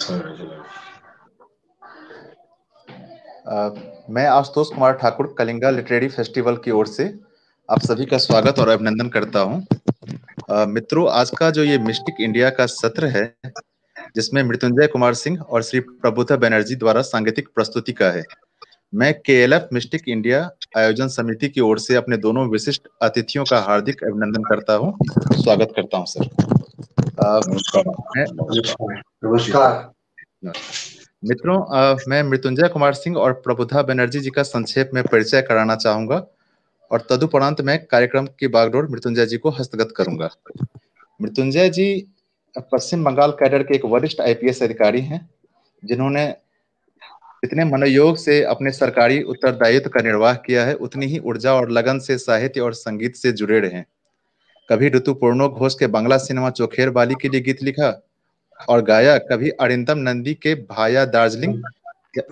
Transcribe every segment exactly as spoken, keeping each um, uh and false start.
आ, मैं Ashutosh Kumar Thakur Kalinga literary festival की ओर से आप सभी का स्वागत और अभिनंदन करता हूं। मित्रों, आज का जो ये मिस्टिक इंडिया का सत्र है, जिसमें मृत्युंजय कुमार सिंह और श्री प्रबुद्धा बनर्जी द्वारा सांगीतिक प्रस्तुति का है, मैं के एल एफ मिस्टिक इंडिया आयोजन समिति की ओर से अपने दोनों विशिष्ट अतिथियों का हार्दिक अभिनंदन करता हूं। स्वागत करता हूं सर। नमस्कार मित्रों, मैं मृत्युंजय कुमार सिंह और प्रबुद्धा बनर्जी जी का संक्षेप में परिचय कराना चाहूंगा और तदुपरांत मैं कार्यक्रम की बागडोर मृत्युंजय जी को हस्तगत करूंगा। मृत्युंजय जी पश्चिम बंगाल कैडर के एक वरिष्ठ आई पी एस अधिकारी हैं, जिन्होंने जितने मनोयोग से अपने सरकारी उत्तरदायित्व का निर्वाह किया है, उतनी ही ऊर्जा और लगन से साहित्य और संगीत से जुड़े रहे। कभी ऋतुपूर्णो घोष के बांग्ला सिनेमा चोखेर बाली के लिए गीत लिखा और गाया, कभी अरिंदम नंदी के भाया दार्जिलिंग या,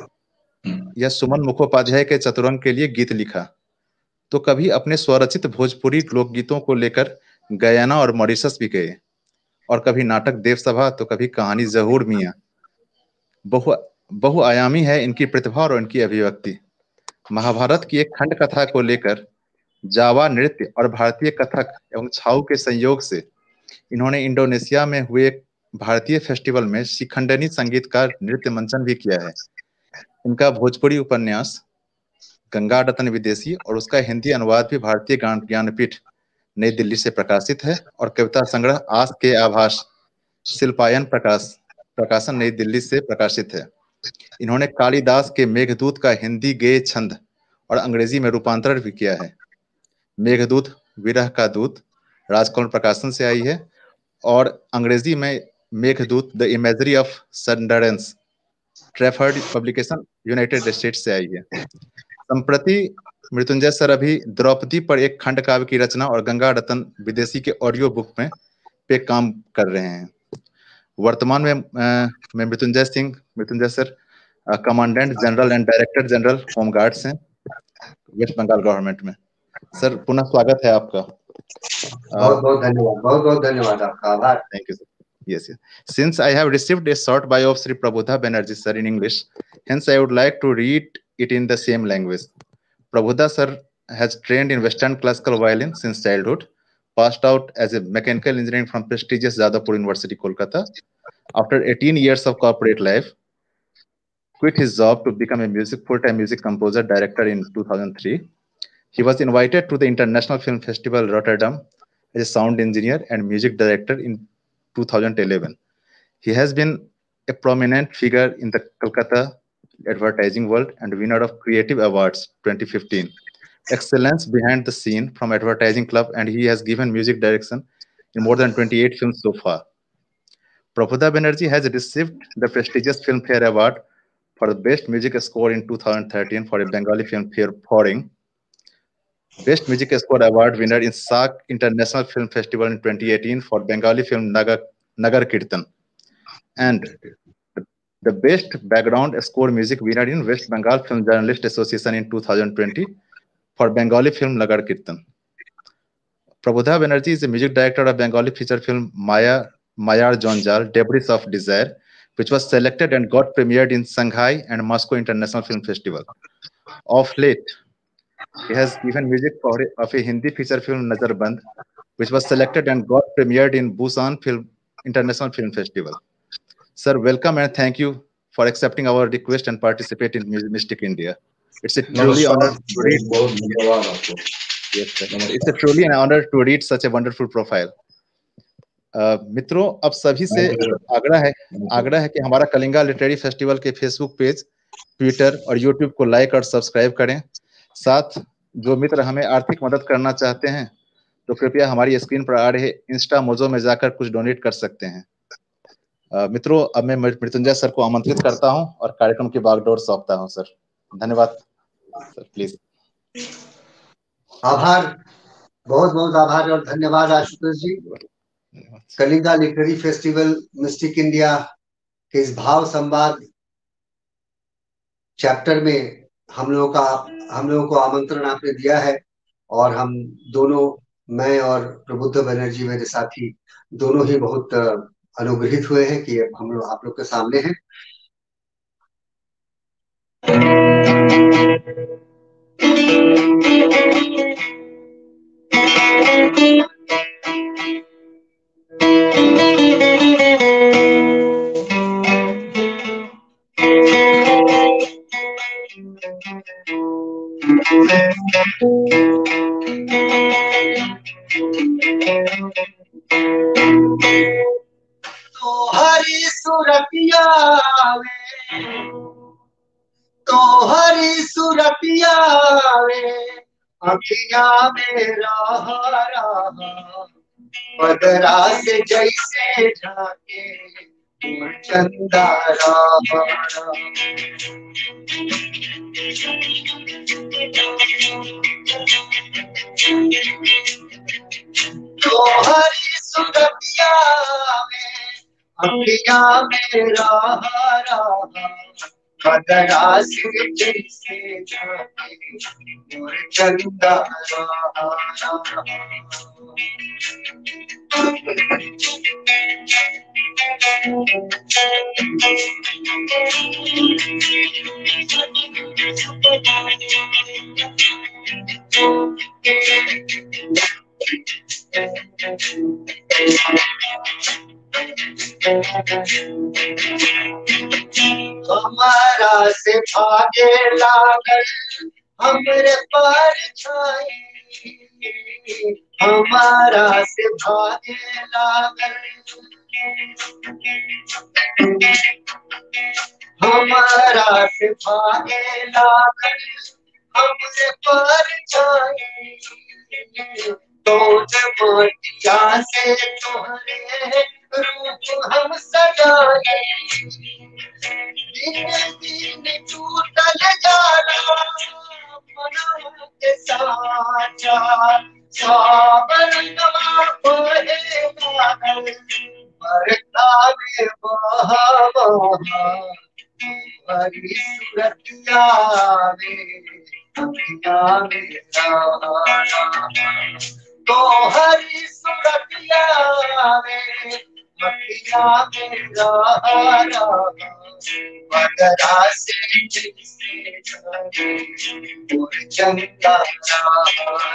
या सुमन मुखोपाध्याय के चतुरंग के लिए गीत लिखा, तो कभी अपने स्वरचित भोजपुरी लोकगीतों को लेकर गयाना और मॉरिशस भी गए, और कभी नाटक देवसभा तो कभी कहानी जहूर मियां। बहु बहुआयामी है इनकी प्रतिभा और इनकी अभिव्यक्ति। महाभारत की एक खंड कथा को लेकर जावा नृत्य और भारतीय कथक एवं छाऊ के संयोग से इन्होंने इंडोनेशिया में हुए भारतीय फेस्टिवल में शिखंडनी संगीत का नृत्य मंचन भी किया है। इनका भोजपुरी उपन्यास गंगा डतन विदेशी और उसका हिंदी अनुवाद भी भारतीय ज्ञानपीठ नई दिल्ली से प्रकाशित है, और कविता संग्रह आस के आभास शिल्पायन प्रकाश प्रकाशन नई दिल्ली से प्रकाशित है। इन्होंने कालिदास के मेघदूत का हिंदी गेय छंद और अंग्रेजी में रूपांतरण भी किया है। मेघदूत विरह का दूत राजकमल प्रकाशन से आई है, और अंग्रेजी में Meghdoot the imagery of sunderance Trafford publication United States से आई है। संप्रति मृत्युंजय सर अभी द्रौपदी पर एक खंड काव्य की रचना और गंगा रतन विदेशी के ऑडियो बुक में पे काम कर रहे हैं। वर्तमान में मैं Mrityunjay Singh Mrityunjay sir commandant general and director general home guards हैं वेस्ट बंगाल गवर्नमेंट में। सर, पुनः स्वागत है आपका। बहुत बहुत धन्यवाद बहुत बहुत धन्यवाद आपका, आभार। Thank you sir. Yes, yes. Since I have received a short bio of Sri Prabodha Banerjee sir in English, hence I would like to read it in the same language. Prabodha sir has trained in Western classical violin since childhood, passed out as a mechanical engineering from prestigious Jadavpur University, Kolkata. After eighteen years of corporate life, quit his job to become a music full-time music composer director in two thousand three. He was invited to the International Film Festival Rotterdam as a sound engineer and music director in two thousand eleven. He has been a prominent figure in the Kolkata advertising world and winner of Creative Awards twenty fifteen. Excellence behind the scene from Advertising Club, and he has given music direction in more than twenty-eight films so far. Prabodha Banerjee has received the prestigious Filmfare Award for the Best Music Score in two thousand thirteen for a Bengali film Foreign. Best Music Score Award winner in S A C International Film Festival in twenty eighteen for Bengali film Nagar, Nagar Kirtan. And the Best Background Score Music winner in West Bengal Film Journalist Association in two thousand twenty for Bengali film Nagar Kirtan. Prabodha Banerjee is the music director of Bengali feature film Maya Mayar Jonjal, Debris of Desire, which was selected and got premiered in Shanghai and Moscow International Film Festival. Of late, he has given music for a, of a Hindi feature film Nazarband, which was selected and got premiered in Busan Film International Film Festival. Sir, welcome and thank you for accepting our request and participate in Mystic India. It's a truly honor to read. Yes, sir. It's a truly an honor to read such a wonderful profile. Uh, मित्रों, अब सभी से आग्रह है आग्रह है कि हमारा कलिंगा लिटरेरी फेस्टिवल के फेसबुक पेज, ट्विटर और यूट्यूब को लाइक और सब्सक्राइब करें। साथ जो मित्र हमें आर्थिक मदद करना चाहते हैं तो कृपया हमारी स्क्रीन पर आ रहे इंस्टा मोजो में जाकर कुछ डोनेट कर सकते हैं। uh, मित्रों, अब मैं मृत्युंजय सर को आमंत्रित करता हूं और कार्यक्रम की बागडोर सौंपता हूं। सर, धन्यवाद। Sir please. आभार, बहुत बहुत आभार और धन्यवाद Ashutosh ji. Kalinga literary festival mystic India के इस भाव संवाद चैप्टर में हम लोगों का हम लोगों को आमंत्रण आपने दिया है, और हम दोनों, मैं और प्रबुद्ध बनर्जी मेरे साथी, दोनों ही बहुत अनुग्रहित हुए हैं कि हम लोग आप लोग के सामने हैं। तो हरी सुरतिया वे, तो हरी सुरतिया वे, अखिया में रहा रहा, बदरा से जैसे झाके चंदा रहा। तो हरी सुरतिया में, अखिया में रहा रहा, बदरा से जैसे झाके चंदा रहा। हमारा से भागे लागल हमरे परछाई, हमारा से भागे लागल, हमारा से भागे लागल हमरे परछाई, तो मटिया से तोहरे रूप हम सजाए, दिन दिन टूटल जाला मना के साचा, सावरनवा बहे लागल बरखा में बहा बहा, हरी सुरतिया में अखिया में रहा। तो हरी सुरतिया में अखिया में रहा रहा, बदरा से जैसे झाके चंदा रहा।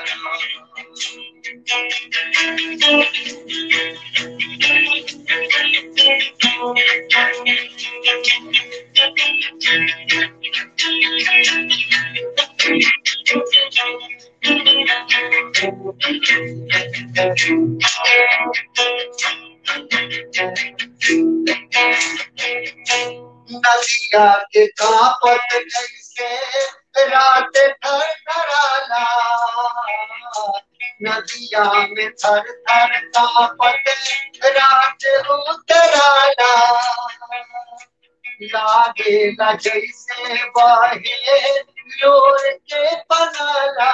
नदिया के कापत जैसे रात थरथराला, नदिया में थर थर कापत रात उतराला, लागेला जैसे बहे लोर के पनाला,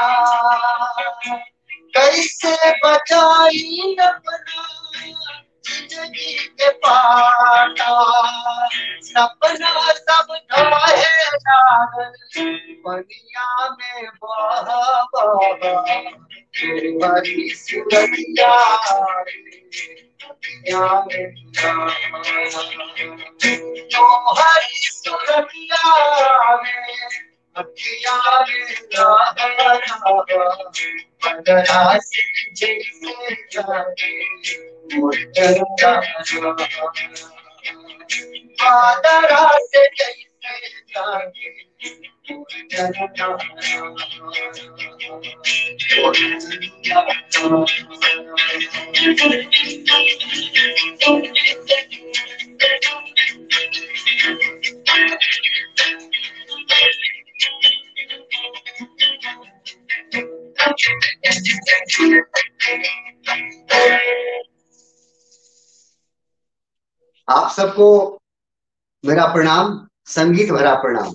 कैसे बचाई अपना जिंदगी के पाटा, सपना सब ढाहे लागल पनिया में बहा बहा, हरी सुरतिया अखिया में रहा। तो हरी सुरतिया में अखिया में रहा, बदरा से जैसे झाके चंदा रहा, बदरा से जैसे झाके चंदा आप सबको मेरा प्रणाम, संगीत भरा प्रणाम।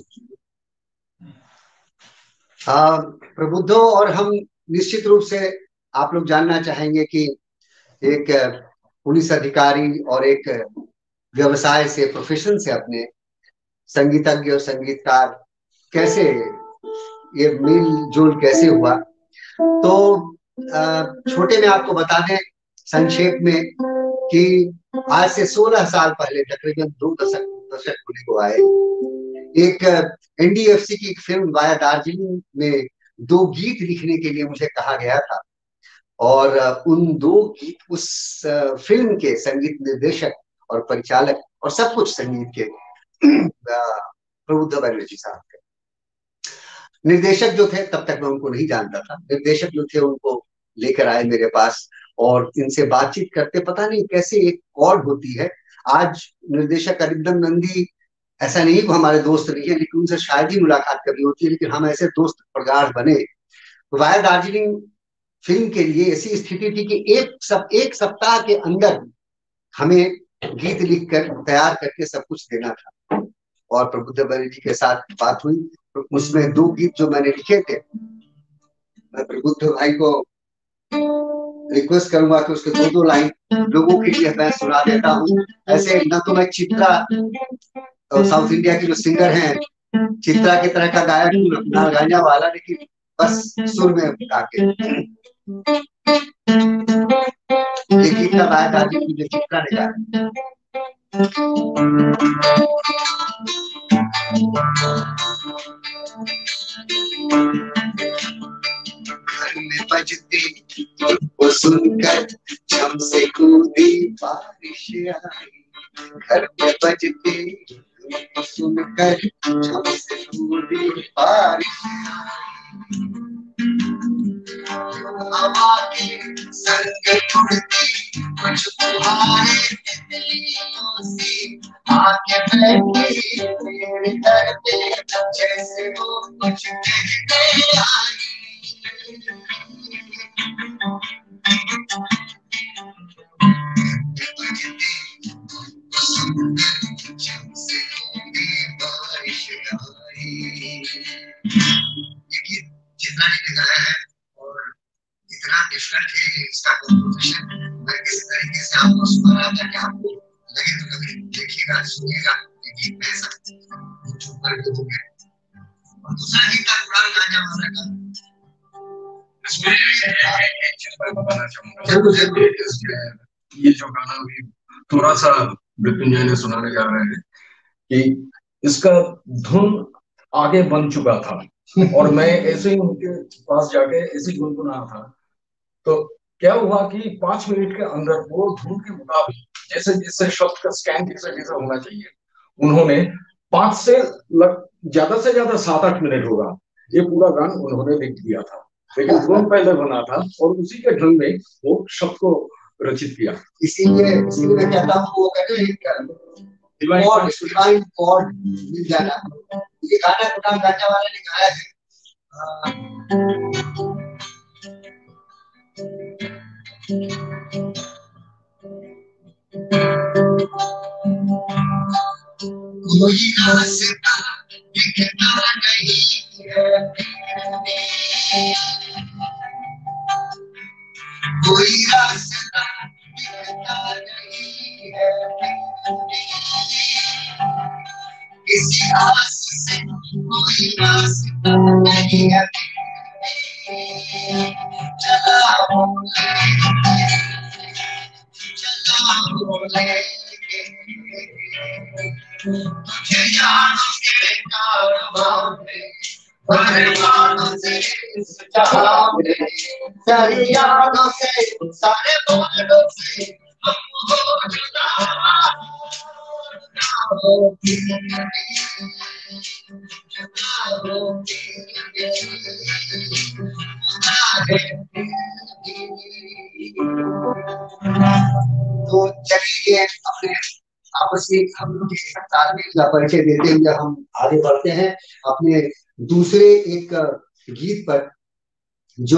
प्रबुद्धों, और हम निश्चित रूप से आप लोग जानना चाहेंगे कि एक पुलिस अधिकारी और एक व्यवसाय से, प्रोफेशन से अपने संगीतज्ञ और संगीतकार कैसे ये मिल जुल कैसे हुआ। तो छोटे में आपको बता दें संक्षेप में कि आज से सोलह साल पहले, तकरीबन दो दशक दशक होने को आए, एक एन डी एफ सी की एक फिल्म वाया दार्जिलिंग में दो गीत लिखने के लिए मुझे कहा गया था, और उन दो गीत, उस फिल्म के संगीत निर्देशक और परिचालक और सब कुछ संगीत के प्रबुद्ध बनर्जी साहब थे। निर्देशक जो थे, तब तक मैं उनको नहीं जानता था, निर्देशक जो थे उनको लेकर आए मेरे पास, और इनसे बातचीत करते पता नहीं कैसे एक कॉर्ड होती है। आज निर्देशक अरिंदम नंदी ऐसा नहीं कि हमारे दोस्त नहीं है, लेकिन उनसे शायद ही मुलाकात कभी होती है, लेकिन हम ऐसे दोस्त प्रगाढ़ बने। वाया दार्जिलिंग फिल्म के लिए ऐसी स्थिति थी कि एक सब एक सप्ताह के अंदर हमें गीत लिखकर तैयार करके सब कुछ देना था, और प्रबुद्ध बनर्जी के साथ बात हुई। तो उसमें दो गीत जो मैंने लिखे थे, मैं प्रबुद्ध भाई को रिक्वेस्ट करूंगा कि उसके दो दो लाइन लोगों के लिए मैं सुना देता हूँ। ऐसे न तो मैं चित्रा, साउथ इंडिया की जो सिंगर हैं, चित्रा की तरह का गायक हूँ, ना गाने वाला, लेकिन बस सुर में गा के। ये गीत का वाया दार्जिलिंग जो चित्रा ने गाया। घर में बजती वो सुनकर झम से कूदी बारिश आई, घर में बजती वो सुनकर झम से कूदी बारिश आई, हवा के संग उड़ती कुछ फुहारे तितलियों सी आके बैठी मेरे घर पे, जैसे वो कुछ कहने आई। जितना लिखा है और इतना डिफरेंट है इसका कंपोजिशन, मैं किस तरीके से आपको सुना रहा था कि आपको लगे तो कभी देखिएगा, सुनिएगा, ये गीत में ऐसा चुप कर के हो गया। और दूसरा गीत का पुराना गाना हमारा का इसमें एक चीज मैं बताना चाहूंगा। ये जो गाना अभी थोड़ा सा विपिन जी ने सुनाने जा रहे हैं कि इसका धुन आगे बन चुका था, और मैं ऐसे ही उनके पास जाके ऐसे ही गुनगुना था। तो क्या हुआ कि पांच मिनट के अंदर वो धुन के मुताबिक जैसे जैसे शब्द का स्कैन जैसे जैसा होना चाहिए, उन्होंने पांच से ज्यादा से ज्यादा सात आठ मिनट होगा ये पूरा गान उन्होंने लिख दिया था, लेकिन धुन पहले बना था और उसी के ढंग में वो शब्द को रचित किया। इसीलिए इसीलिए मैं कहता हूँ वो कहते हैं डिवाइन डिवाइन कॉर्ड मिल जाना। ये गाना गुलाम गाने वाले ने गाया है। कोई रास्ता दिखता नहीं है, कोई रास्ता दिखता नहीं है, किसी आस से कोई रास्ता नहीं है, चला तुझे यादों के कारवां में, परवानों से इस जहां में, सारी यादों से सारे बादलों से हम हो जुदा, तो चलिए अपने आपस में हम लोग तालमेल का परिचय देते हुए हम आगे बढ़ते हैं अपने दूसरे एक गीत पर, जो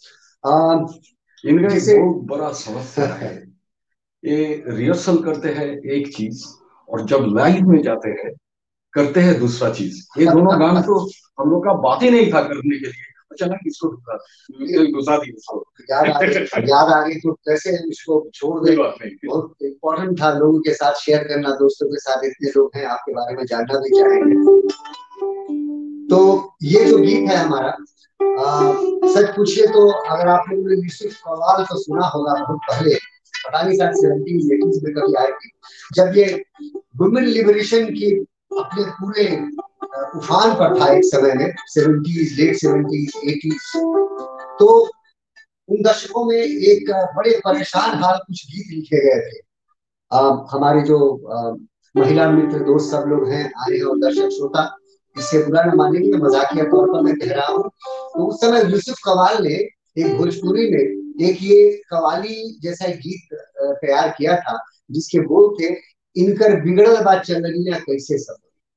इनका बहुत बड़ा समस्या है। ये रिहर्सल करते हैं एक चीज और जब लाइव में जाते हैं करते हैं दूसरा चीज। ये दोनों गान तो हम लोग का बात ही नहीं था करने के लिए, अचानक इसको घुसा दी इसको। याद आ गई याद आ गई तो कैसे इसको छोड़ दे। बहुत इम्पोर्टेंट था लोगों के साथ शेयर करना, दोस्तों के साथ। इतने लोग हैं आपके बारे में जानना भी चाहेंगे। तो ये जो गीत है हमारा, आ, सच पूछिए तो अगर आप लोगों ने यूसुफ कव्वाल को सुना होगा बहुत पहले, पता नहीं शायद सेवेंटीज एटीज में कभी आए थे, जब ये वुमेन लिबरेशन की अपने पूरे उफान पर था एक समय में, सेवेंटीज, लेट सेवेंटीज, एटीज। तो उन दशकों में एक बड़े परेशान हाल कुछ गीत लिखे गए थे। आ, हमारे जो आ, महिला मित्र दोस्त सब लोग हैं, आए हैं, और दर्शक श्रोता, इससे बुरा न मानेंगे, मैं मजाकिया तौर पर मैं कह रहा हूँ। तो उस समय यूसुफ कवाल ने एक भोजपुरी में एक ये कवाली जैसा एक गीत तैयार किया था, जिसके बोल थे, इनकर बिगड़ल बा चंदनिया कैसे सब।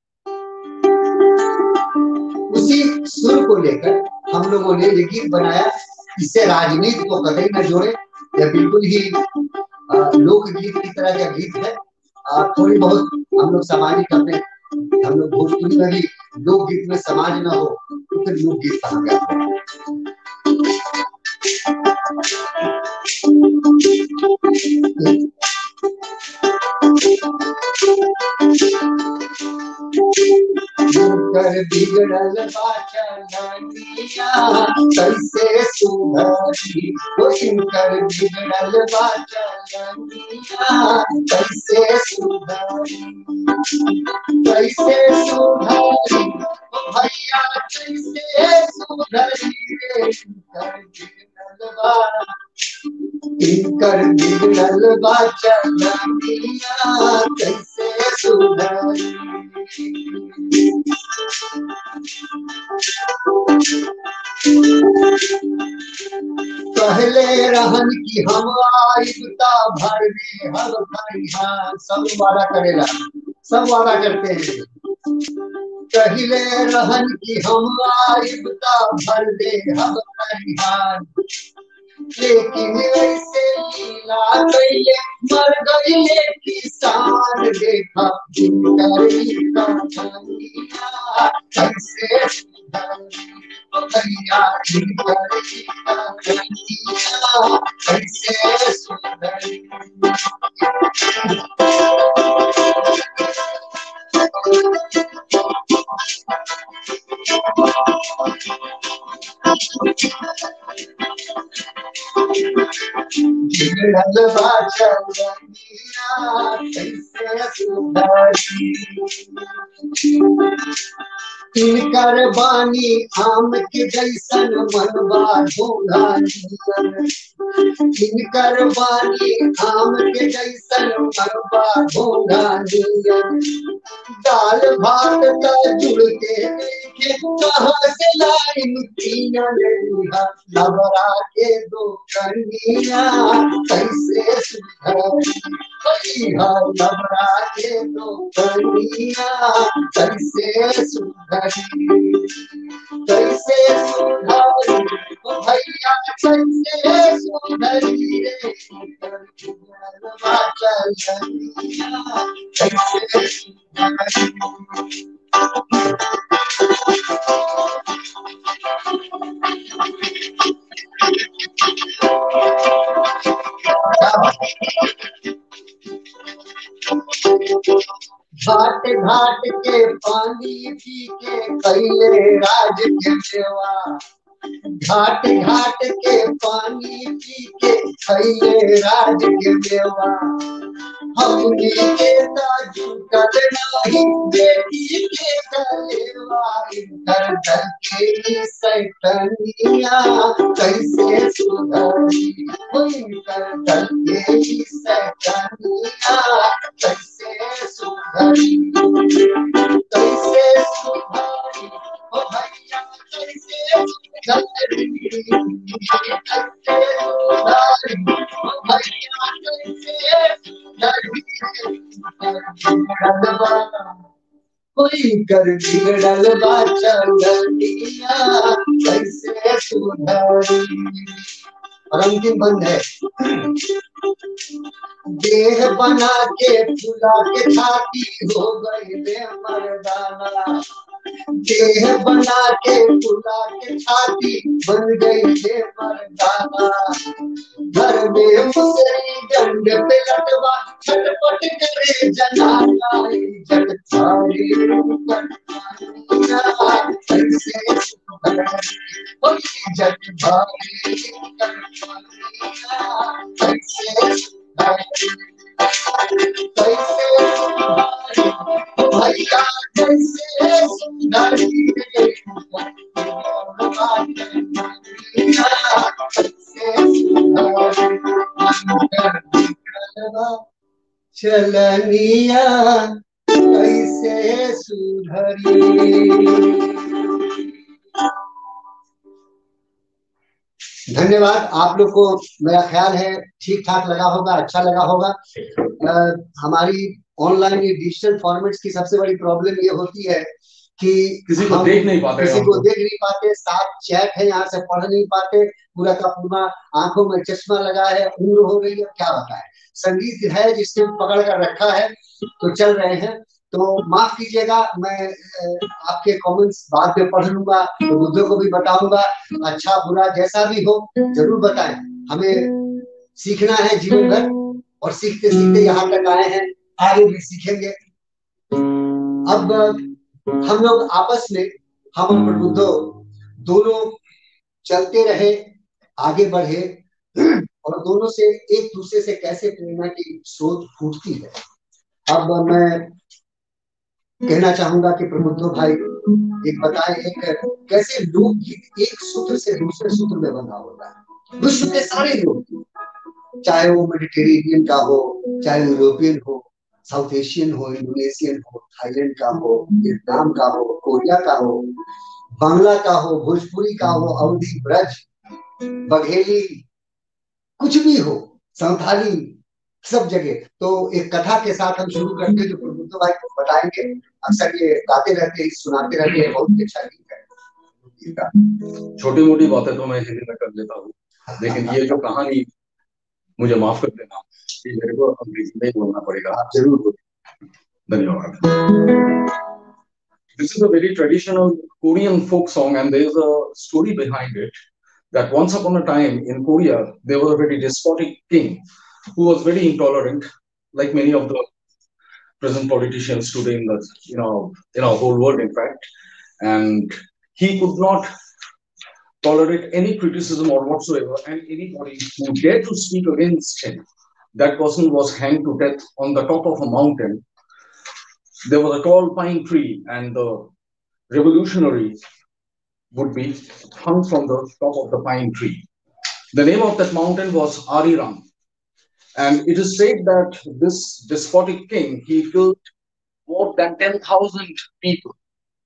उसी सुर को लेकर हम लोगों ने ये गीत बनाया। इससे राजनीति को कतई न जोड़े, यह बिल्कुल ही लोकगीत की तरह का गीत है। आ, थोड़ी बहुत हम लोग सामाजिक अपने, हम लोग भोजपुरी में भी लोकगीत में समाज न हो तो फिर लोकगीत कहा गया। इनकर बिगड़ल बा चंदनिया कैसे सुधरी, वो इनकर बिगड़ल बा चंदनिया कैसे सुधरी, कैसे सुधरी भैया कैसे सुधरी रे, इनकर बिगड़ल बा चंदनिया कैसे सुधरी। पहले रहन की हम आयुता भर में हर खरिहान, सब वादा करेला, सब वादा करते हैं। पहले रहन की हम आयुता भर दे हम खरिहान, लेकिन ऐसे लीला कैले मर गईले किसान, देखा इनकर कहानियां कैसे सुधरी, भैया इनकर कहानियां कैसे सुधरी। बिगड़ल बा चंदनिया कैसे सुधरी, इनकर बानी आम के जैसन मनवा ढूंढा नियन, इनकर बानी आम के जैसन मनवा ढूंढा नियन, दाल भात का जुड़ के देखे कहाँ से लाइन तीनन, लबरा के दो कन्या कैसे सुधरी, लबरा के दो कन्या कैसे सुधरी, कैसे सुधरी भैया कैसे सुधरी रे, कैसे सुधरी। घाट घाट के पानी पी के कैले राज के सेवा, घाट घाट के पानी पी के कैले राज के सेवा, हमनी के ताजू कर नाही बेटी के कलेवा, इधर दर के सैतनिया कैसे सुधरी, इधर दर के सैतनिया कैसे सुधरी, कैसे सुधरी ओ भैया कैसे सुधरी, कैसे सुधरी ओ भैया कैसे कोई कर बिगड़ल बा चंदनिया कैसे सुधरी। और अंतिम बंद है, देह बना के फुला के छाती हो गई बे मर्दाना, देह बना के फुला के छाती बन गई बे मर्दाना, घर में मुसरी डंड पे लटवा छटपट करे जनाना, जग थारी कैसे सुधरी, जग भारी कैसे भैया कैसे सुधरी रे चलनिया कैसे सुधरी। धन्यवाद। आप लोग को मेरा ख्याल है ठीक ठाक लगा होगा, अच्छा लगा होगा। आ, हमारी ऑनलाइन डिजिटल फॉर्मेट्स की सबसे बड़ी प्रॉब्लम ये होती है कि किसी को देख नहीं पाते, किसी को देख नहीं पाते, साथ चैट है, यहाँ से पढ़ नहीं पाते, पूरा का पूरा आंखों में चश्मा लगा है, उम्र हो गई है, क्या बताएं। संगीत है जिससे पकड़ कर रखा है तो चल रहे हैं, तो माफ कीजिएगा। मैं आपके कमेंट्स बाद में पढ़ लूंगा, तो बुद्धों को भी बताऊंगा, अच्छा बुरा जैसा भी हो जरूर बताएं। हमें सीखना है जीवन भर, और सीखते सीखते यहाँ तक आए हैं, आगे भी सीखेंगे। अब हम लोग आपस में, हम और प्रबुद्धो दोनों चलते रहे, आगे बढ़े, और दोनों से एक दूसरे से कैसे प्रेरणा की स्रोत फूटती है। अब मैं कहना चाहूंगा कि प्रबुद्धो भाई एक बताएं, एक कैसे लोकगीत एक सूत्र से दूसरे सूत्र में बंधा होता है। विश्व के सारे लोग, चाहे वो मेडिटेरेनियन का हो, चाहे यूरोपियन हो, साउथ एशियन हो, इंडोनेशियन हो, थाईलैंड का हो, वियतनाम का हो, कोरिया का हो, बांग्ला का हो, भोजपुरी का हो, अवधी, ब्रज, बघेली, कुछ भी हो, संथाली, सब जगह। तो एक कथा के साथ हम शुरू करते हैं जो प्रबुद्धो भाई को बताएंगे। अक्सर ये गाते रहते हैं, सुनाते रहते हैं, बहुत अच्छा गीत है। छोटी मोटी बातें तो मैं हिंदी में कर लेता हूँ, लेकिन ये जो कहानी, मुझे माफ कर देना, ये मेरे को अंग्रेजी में बोलना पड़ेगा। आप जरूर बोलिए। धन्यवाद। This is a very traditional Korean folk song, and there is a story behind it. That once upon a time in Korea, there was a very despotic king who was very intolerant, like many of the present politicians today in the you know in our whole world, in fact. And he could not tolerate any criticism or whatsoever, and anybody who dared to speak against him, that person was hanged to death on the top of a mountain. There was a tall pine tree, and the revolutionaries would be hung from the top of the pine tree. The name of that mountain was Arirang. And it is said that this despotic king, he killed more than ten thousand people.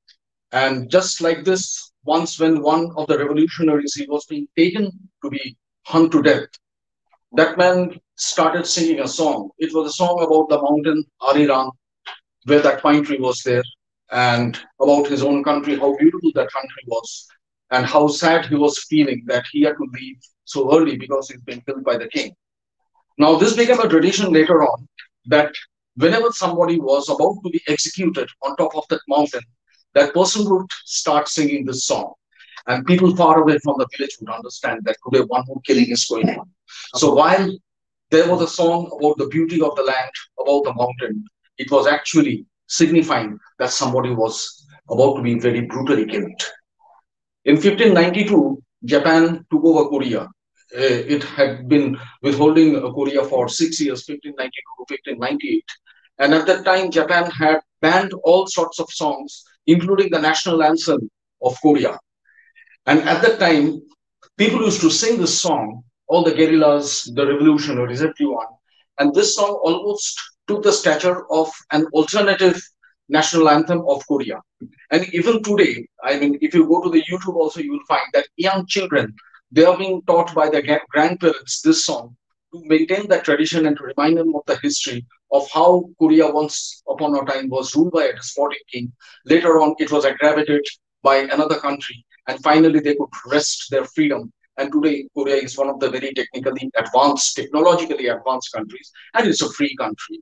And just like this, once when one of the revolutionaries, he was being taken to be hung to death, that man started singing a song. It was a song about the mountain Arirang, where that pine tree was there, and about his own country, how beautiful that country was, and how sad he was feeling that he had to leave so early because he's been killed by the king. Now, this became a tradition later on, that whenever somebody was about to be executed on top of that mountain, that person would start singing this song. And people far away from the village would understand that today one more killing is going on. So while there was a song about the beauty of the land, about the mountain, it was actually signifying that somebody was about to be very brutally killed. In fifteen ninety-two, Japan took over Korea. It had been withholding Korea for six years, fifteen ninety-two to fifteen ninety-eight. And at that time, Japan had banned all sorts of songs, including the national anthem of Korea. And at that time, people used to sing this song, all the guerrillas, the revolutionaries, everyone. And this song almost took the stature of an alternative national anthem of Korea. And even today, I mean, if you go to the YouTube also, you will find that young children, they are being taught by their grandparents this song to maintain that tradition and to remind them of the history of how Korea once upon a time was ruled by a despotic king. Later on, it was aggravated by another country, and finally they could wrest their freedom. And today, Korea is one of the very technically advanced, technologically advanced countries, and it's a free country.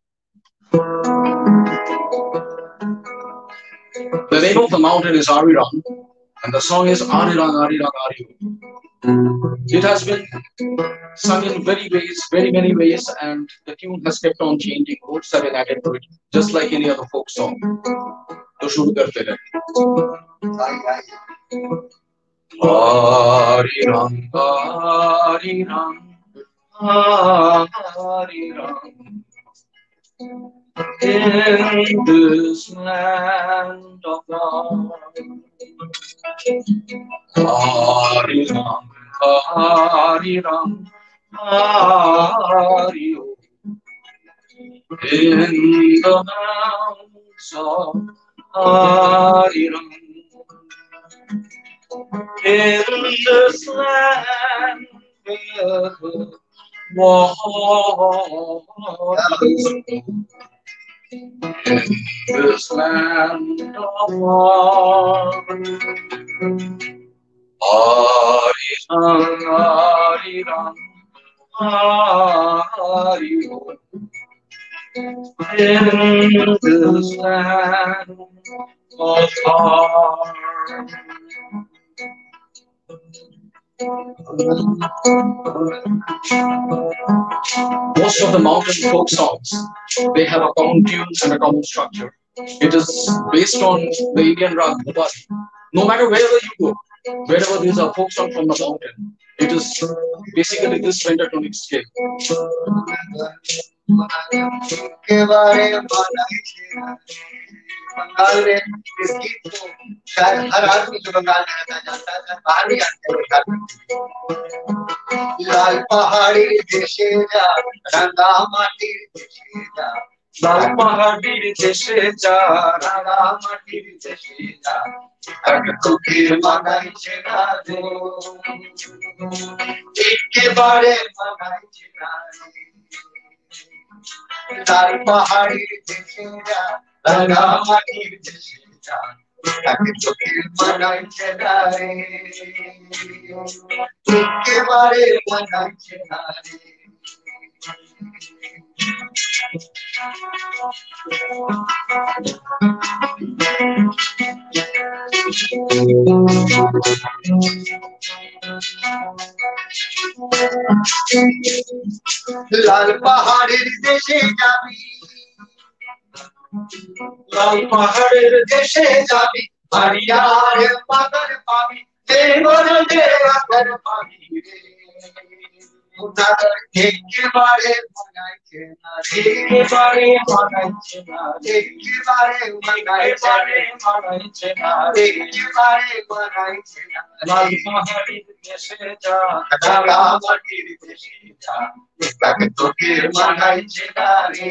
The name of the mountain is Arirang, and the song is Arirang, Arirang, Arirang. It has been sung in very ways, very many ways, and the tune has kept on changing. Words have been added to it, just like any other folk song. तो शुरू करते हैं. Arirang, Arirang, Hari Ram. In this land of love, Hari Ram, Hari Ram, Hari Om. In the mountains of Hari Ram, in this land where the waters in this land of war. Hari Ram, Hari Ram, Hari Om. In this land of war. Most of the mountain folk songs, they have a common tunes and a common structure. It is based on the Indian rag Bhopali. No matter wherever you go, wherever there's a folk song from the mountain, it is basically this pentatonic scale. Bengal में इस गीत को शायद हर आदमी जो बंगाल में रहता जानता है, बाहर भी आते हैं। लाल पहाड़ी देशे जा रंगा माटी देशे जा, लाल पहाड़ी देशे जा रंगा माटी देशे जा, तक तुके मनाई छेना दे, के बारे मनाई छेना दे। लाल पहाड़ी देशे जा रंगा माटी देशे जा, तक तुके मनाई छेना दे, के बारे मनाई छेना दे। लाल पहाड़ी देशे जाबी, लाल पहाड़ी देशे जाबी, हरियार मगर पाबी, देवर देवर पाबी रे। के बारे मनाई छेना रे, के बारे मनाई छेना रे, के बारे मनाई छेना रे, के बारे मनाई छेना। लाल पहाड़ी देशे जा रंगा माटी देशे जा, तक तुके मनाई छेना रे,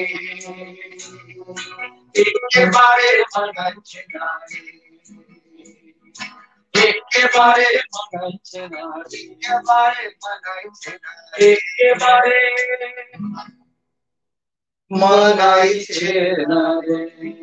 के बारे मनाई छेना रे, के बारे मनाई छेना रे, के बारे मनाई छेना रे, के बारे मनाई छेना रे।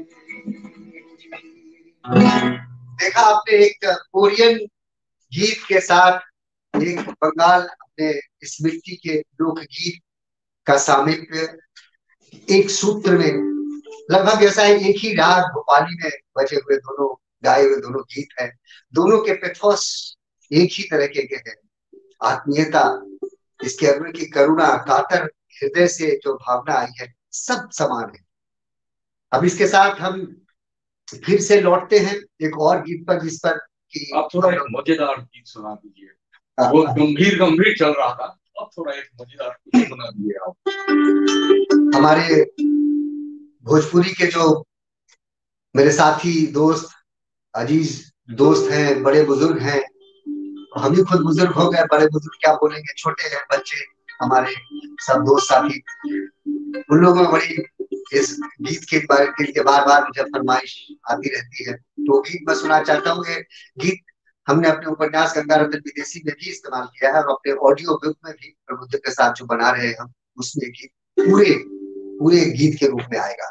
देखा आपने एक कोरियन गीत के साथ एक बंगाल अपने इस मिट्टी के लोकगीत का सामीप्य एक सूत्र में लगभग ऐसा है। एक ही राग भोपाली में बचे हुए दोनों गाए हुए दोनों गीत हैं, दोनों के पेथोस एक ही तरह के हैं। आत्मीयता, इसके अंदर की करुणा, कातर हृदय से जो भावना आई है, सब समान है। अब इसके साथ हम फिर से लौटते हैं एक और गीत पर, जिस पर कि आप थोड़ा एक मजेदार गीत सुना दीजिए। वो गंभीर गंभीर चल रहा था, अब थोड़ा एक मजेदार गीत सुना दीजिए आप। हमारे भोजपुरी के जो मेरे साथी दोस्त, अजीज दोस्त हैं, बड़े बुजुर्ग हैं, हम भी खुद बुजुर्ग हो गए, बड़े बुजुर्ग क्या बोलेंगे, छोटे हैं बच्चे हमारे सब दोस्त साथी, उन लोगों में बड़ी इस गीत के बारे के लिए बार बार मुझे फरमाइश आती रहती है। तो गीत मैं सुना चाहता हूँ। ये गीत हमने अपने उपन्यास गंगारत्न विदेशी में भी इस्तेमाल किया है, और अपने ऑडियो बुक में भी प्रबुद्ध के साथ जो बना रहे हैं हम, उसमें गीत पूरे पूरे गीत के रूप में आएगा।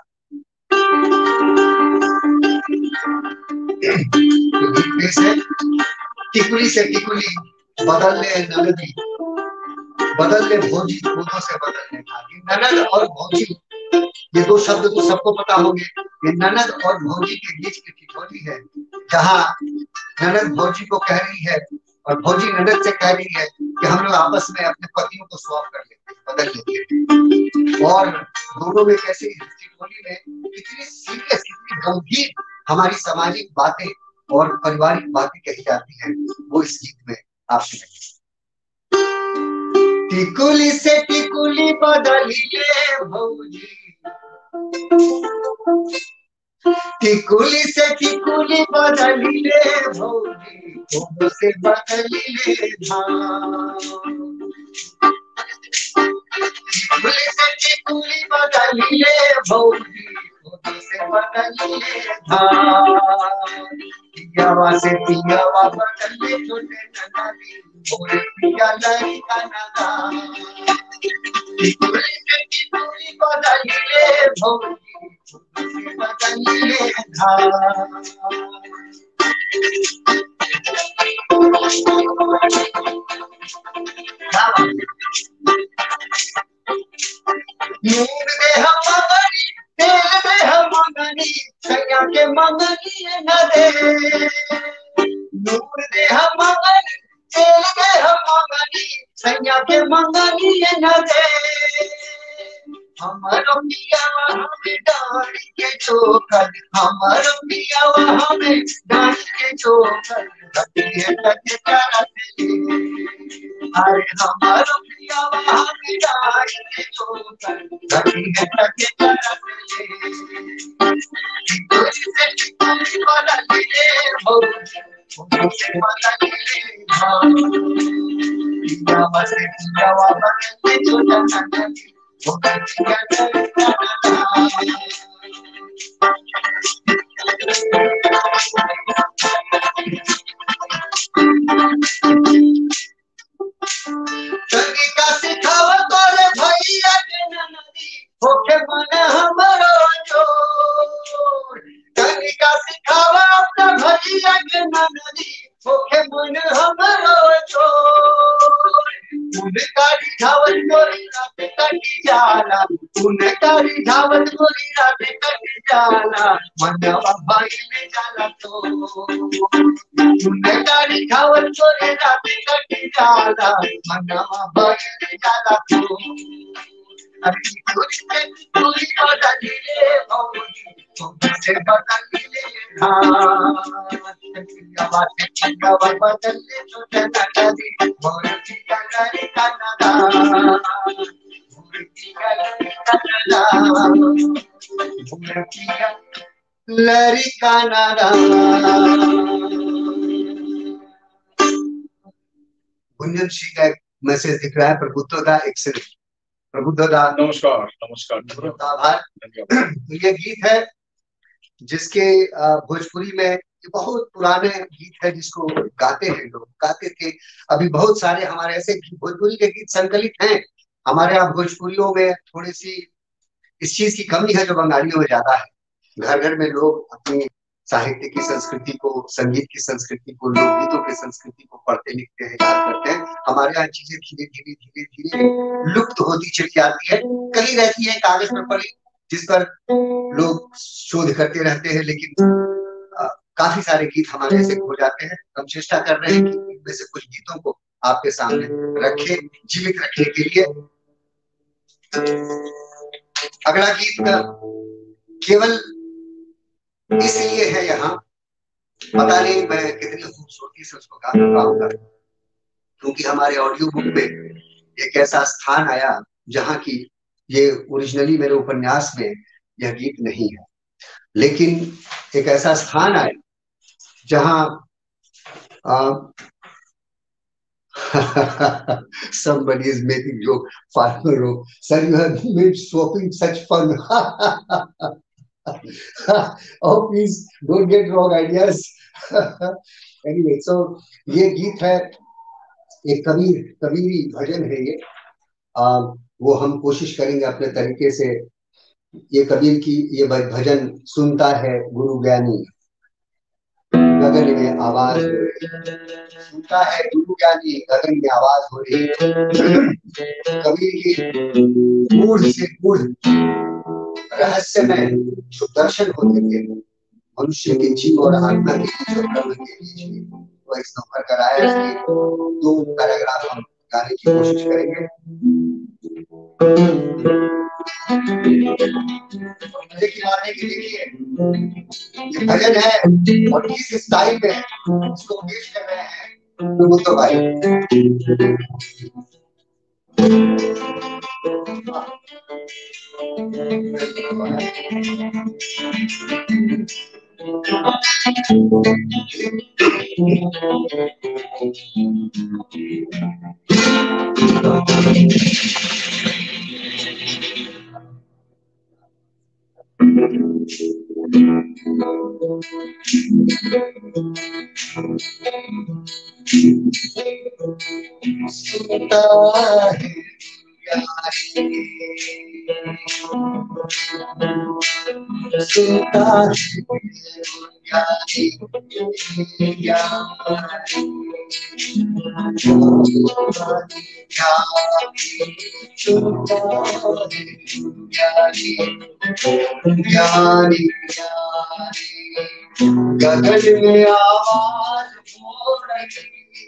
गीत है टिकुली से टिकुली बदल ले ननदी, बदल ले भौजी खूनों से बदल ले भागी। ननद और भौजी, ये दो शब्द तो सबको पता होंगे। ये ननद और भौजी के बीच की ठिठोली है, जहाँ ननद भौजी को कह रही है और भौजी ननद से कह रही है कि हम लोग आपस में अपने पतियों को स्वैप कर लेते हैं, बदल लेते हैं। और दोनों में कैसे ठिठोली में कितनी सीरियस, कितनी गंभीर हमारी सामाजिक बातें और पारिवारिक बातें कही जाती हैं, वो इस गीत में आप सुनेंगे। टिकुली से टिकुली बदलिले भौजी, टिकुली से टिकुली बदलिले भौजी, फोटो से बदलिले धाम। टिकुली से टिकुली बदलिले भौजी, फोटो से बदलिले धाम। पियावा से पियावा बदले छोटे नगारी, मोरे पिया लड़का नगारी। टिकुली से टिकुली बदलिले भौजी, फोटो से बदलिले धाम। नूर दे हम मंगनी, तेल दे हम मंगनी, सैया के मंगनी न दे। नूर दे हम मंगनी, तेल दे हम मंगनी, सैया के मंगनी न दे। हमारो पियावा हमें डाली के चोकर, हमारो पियावा हमें डाली के चोकर, कटिए कटे करते। अरे हमारो पियावा हमें डाली के चोकर, कटिए कटे करते। टिकुली से टिकुली बदलिले भौजी, फोटो से बदलिले धाम। पियावा से पियावा बदले छोटा नगारी, मोरे पिया लड़का नगारी। तनिका सिखावा तोरे भैया के ननदी, होके मन हमरो जोर। तनिका सिखावा अपना भैया के ननदी, होके मन हमरो जोर। उनका रिझावल गोरी रात कटी जाला, उनका रिझावल गोरी रात कटी जाला, मनवा भइले जाला तो। उनका रिझावल गोरी रात कटी जाला, मनवा भइले जाला तो। अरे टिकुली से टिकुली बदलिले भौजी, फोटो से बदलिले धाम। पियावा से पियावा बदले छोटे नगारी, मोरे पिया लड़का नगारी। मोरे पिया लड़का नगारी, मोरे पिया लड़का नगारी। गुंजन श्री का एक मैसेज दिख रहा है, प्रबुद्धता एक्सेलेंट। प्रबुद्धता नमस्कार नमस्कार प्रबुद्धता आभार। तो ये गीत है जिसके अ, भोजपुरी में, ये बहुत पुराने गीत है जिसको गाते हैं लोग, गाते थे। अभी बहुत सारे हमारे ऐसे गीत, भोजपुरी के गीत संकलित हैं हमारे यहाँ भोजपुरियों में। थोड़ी सी इस चीज की कमी है जो बंगालियों में ज्यादा है। घर घर में लोग अपनी साहित्य की संस्कृति को, संगीत की संस्कृति को, लोकगीतों की संस्कृति को पढ़ते लिखते हैं, याद करते हैं। हमारे यहाँ चीजें धीरे धीरे धीरे धीरे लुप्त होती चली जाती है। कहीं रहती है कागज पर पड़ी, जिस पर लोग शोध करते रहते हैं, लेकिन आ, काफी सारे गीत हमारे ऐसे खो जाते हैं। हम चेष्टा कर रहे हैं कि इनमें से कुछ गीतों को आपके सामने रखे, जीवित रखने के लिए। अगला गीत केवल इसलिए है यहाँ, पता नहीं मैं कितनी खूबसूरती से उसको गा पाऊंगा, क्योंकि हमारे ऑडियो बुक में एक ऐसा स्थान आया जहाँ की ये ओरिजिनली मेरे उपन्यास में यह गीत नहीं है, लेकिन एक ऐसा स्थान आया जहाँ somebody is making joke. Farmer, sir, you have made swapping such fun. Oh, please don't get wrong ideas. Anyway, so ये गीत है, एक कबीर कबीरी भजन है ये। आ, वो हम कोशिश करेंगे अपने तरीके से। ये कबीर की ये भजन सुनता है गुरु ज्ञानी, गगन में आवाज हो रही, सुनता है गुरु ज्ञानी, गगन में आवाज हो रही। कबीर की गूढ़ से गूढ़ रहस्यमय जो दर्शन होते थे मनुष्य के जीव और आत्मा के बीच और ब्रह्म के बीच में, वो इस नंबर कराया। इसलिए दो पैराग्राफ हम गाने की कोशिश करेंगे। देखिए के लिए ये भजन है और किस स्टाइल में इसको पेश कर रहे हैं प्रबुद्ध भाई। सुनता है सुनता ज्ञानी गगन में आवाज हो रही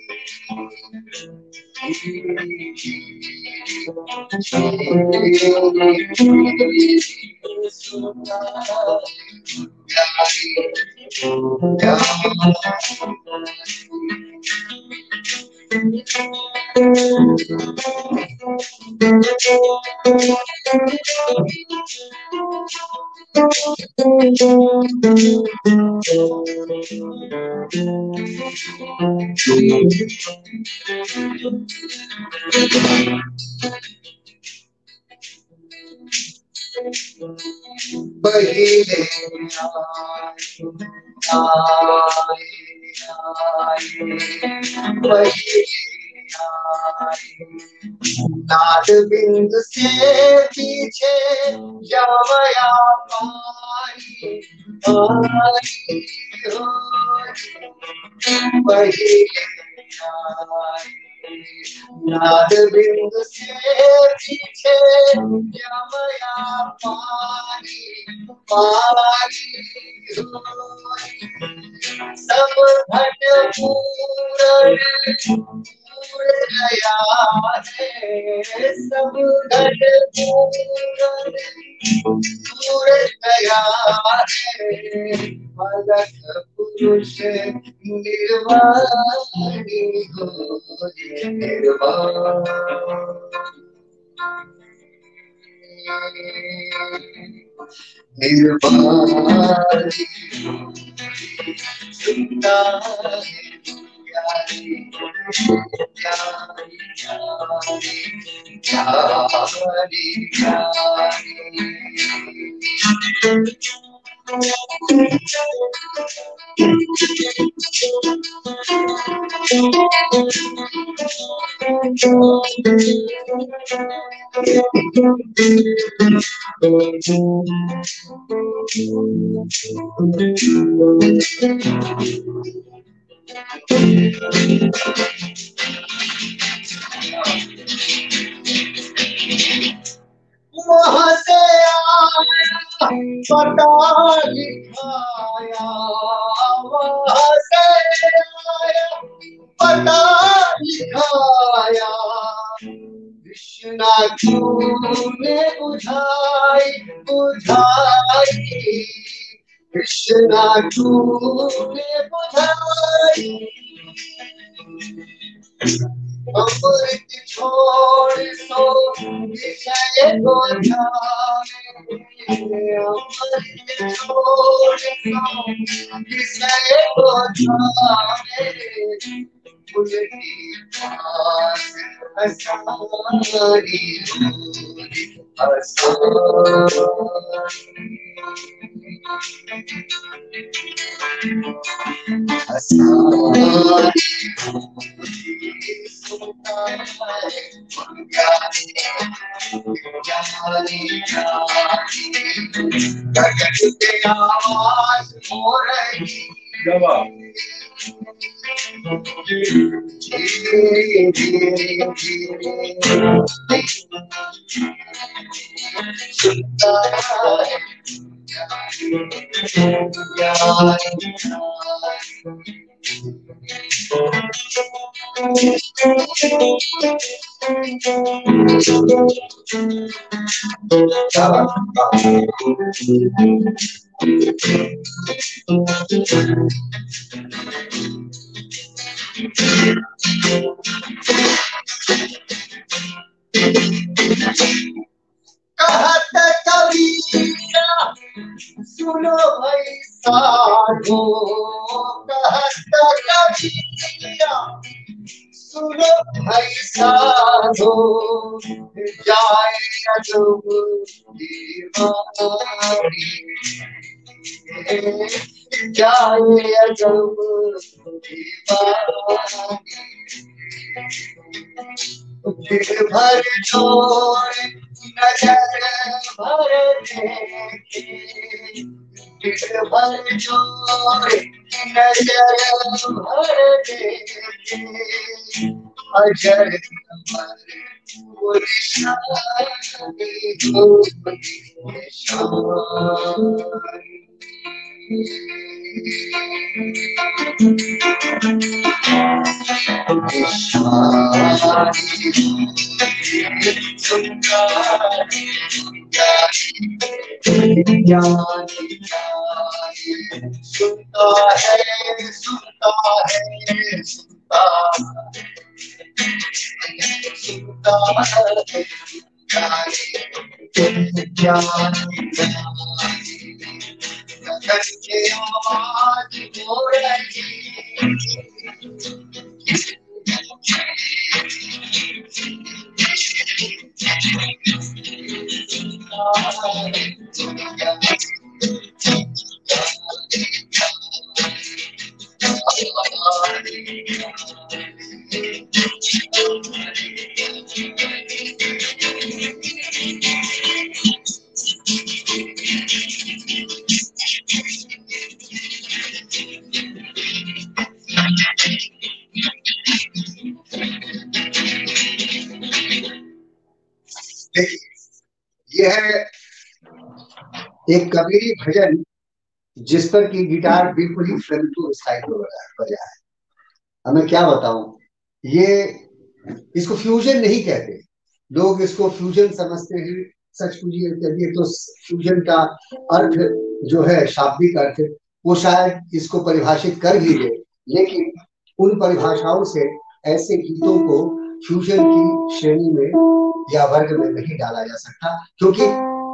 पहले नाद बिंदु से पीछे जावया पानी पानी हो पहले नाद बिंदु से पीछे जावया पानी पानी हो सब घट पूर्ण पूर्ण गया है सब घट पूर्ण पूर्ण गया है अलग पुरुष निर्वाणी हो निर्वाण निर्वाणी सुनता है ज्ञानी ज्ञानी ज्ञानी ज्ञानी वहाँ से आया पता लिखाया वहाँ से आया पता लिखाया कृष्णा ने बुझाई बुझाई कृष्णा ने बुझाई अमृत छोड़ सो विषय को जाने अमृत छोड़ सो विषय को जाने उनकी पास आसानी आवाज हो रही धीरे धीरे सुनता है कहत कबीरा सुनो भाई साधो, कहत कबीरा सुनो भाई साधो, जाए अजब दीवानी, जाए अजब दीवानी। दिल भर छोड़ नजर भर देखे, दिल भर छोड़ नजर भर देखे, अजर अमर वो निशानी हो निशानी। सुनता है सुनता है सुनता सुनता है ज्ञान के आवाज हो रही। देखिए, यह है एक कबीरी भजन जिस पर की गिटार बिल्कुल ही फ्लेमेंको स्टाइल में बजा है। अब मैं क्या बताऊं, ये इसको फ्यूजन नहीं कहते, लोग इसको फ्यूजन समझते हैं। सच पूछिए तो फ्यूजन का अर्थ जो है, शाब्दिक अर्थ, वो शायद इसको परिभाषित कर भी दे, लेकिन उन परिभाषाओं से ऐसे गीतों को फ्यूजन की श्रेणी में या वर्ग में नहीं डाला जा सकता, क्योंकि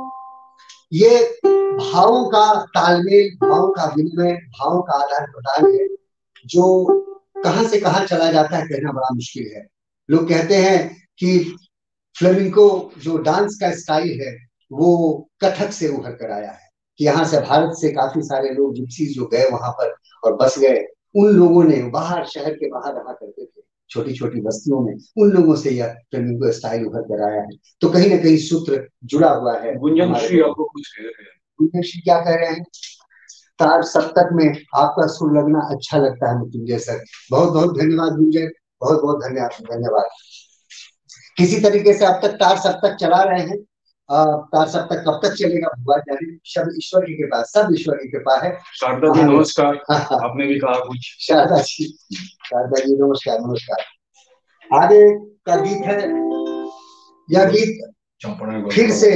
ये भावों का तालमेल, भावों का विनिमय, भावों का आदान प्रदान है, जो कहां से कहां चला जाता है कहना बड़ा मुश्किल है। लोग कहते हैं कि फ्लेमेंको जो डांस का स्टाइल है वो कथक से उभर कर आया है, कि यहाँ से भारत से काफी सारे लोग जिप्सीज जो गए वहां पर और बस गए, उन लोगों ने बाहर, शहर के बाहर रहा करते थे छोटी छोटी बस्तियों में, उन लोगों से यह फ्लेमेंको स्टाइल उभर कर आया है। तो कहीं ना कहीं सूत्र जुड़ा हुआ है। गुंजन श्री आपको कुछ कह रहे हैं? गुंजन श्री क्या कह रहे हैं? तार सप्तक में आपका सुर लगना अच्छा लगता है मृत्युंजय सर। बहुत बहुत धन्यवाद गुंजन, बहुत बहुत धन्यवाद धन्यवाद। किसी तरीके से अब तक तार सप्तक चला रहे हैं। आ, तार सप्तक कब तक चलेगा भगवान जाने, सब ईश्वर की कृपा, सब ईश्वर की कृपा है। शारदा जी नमस्कार। आपने भी कहा कुछ? शारदा जी, शारदा जी नमस्कार नमस्कार। आगे का गीत है, यह गीत फिर से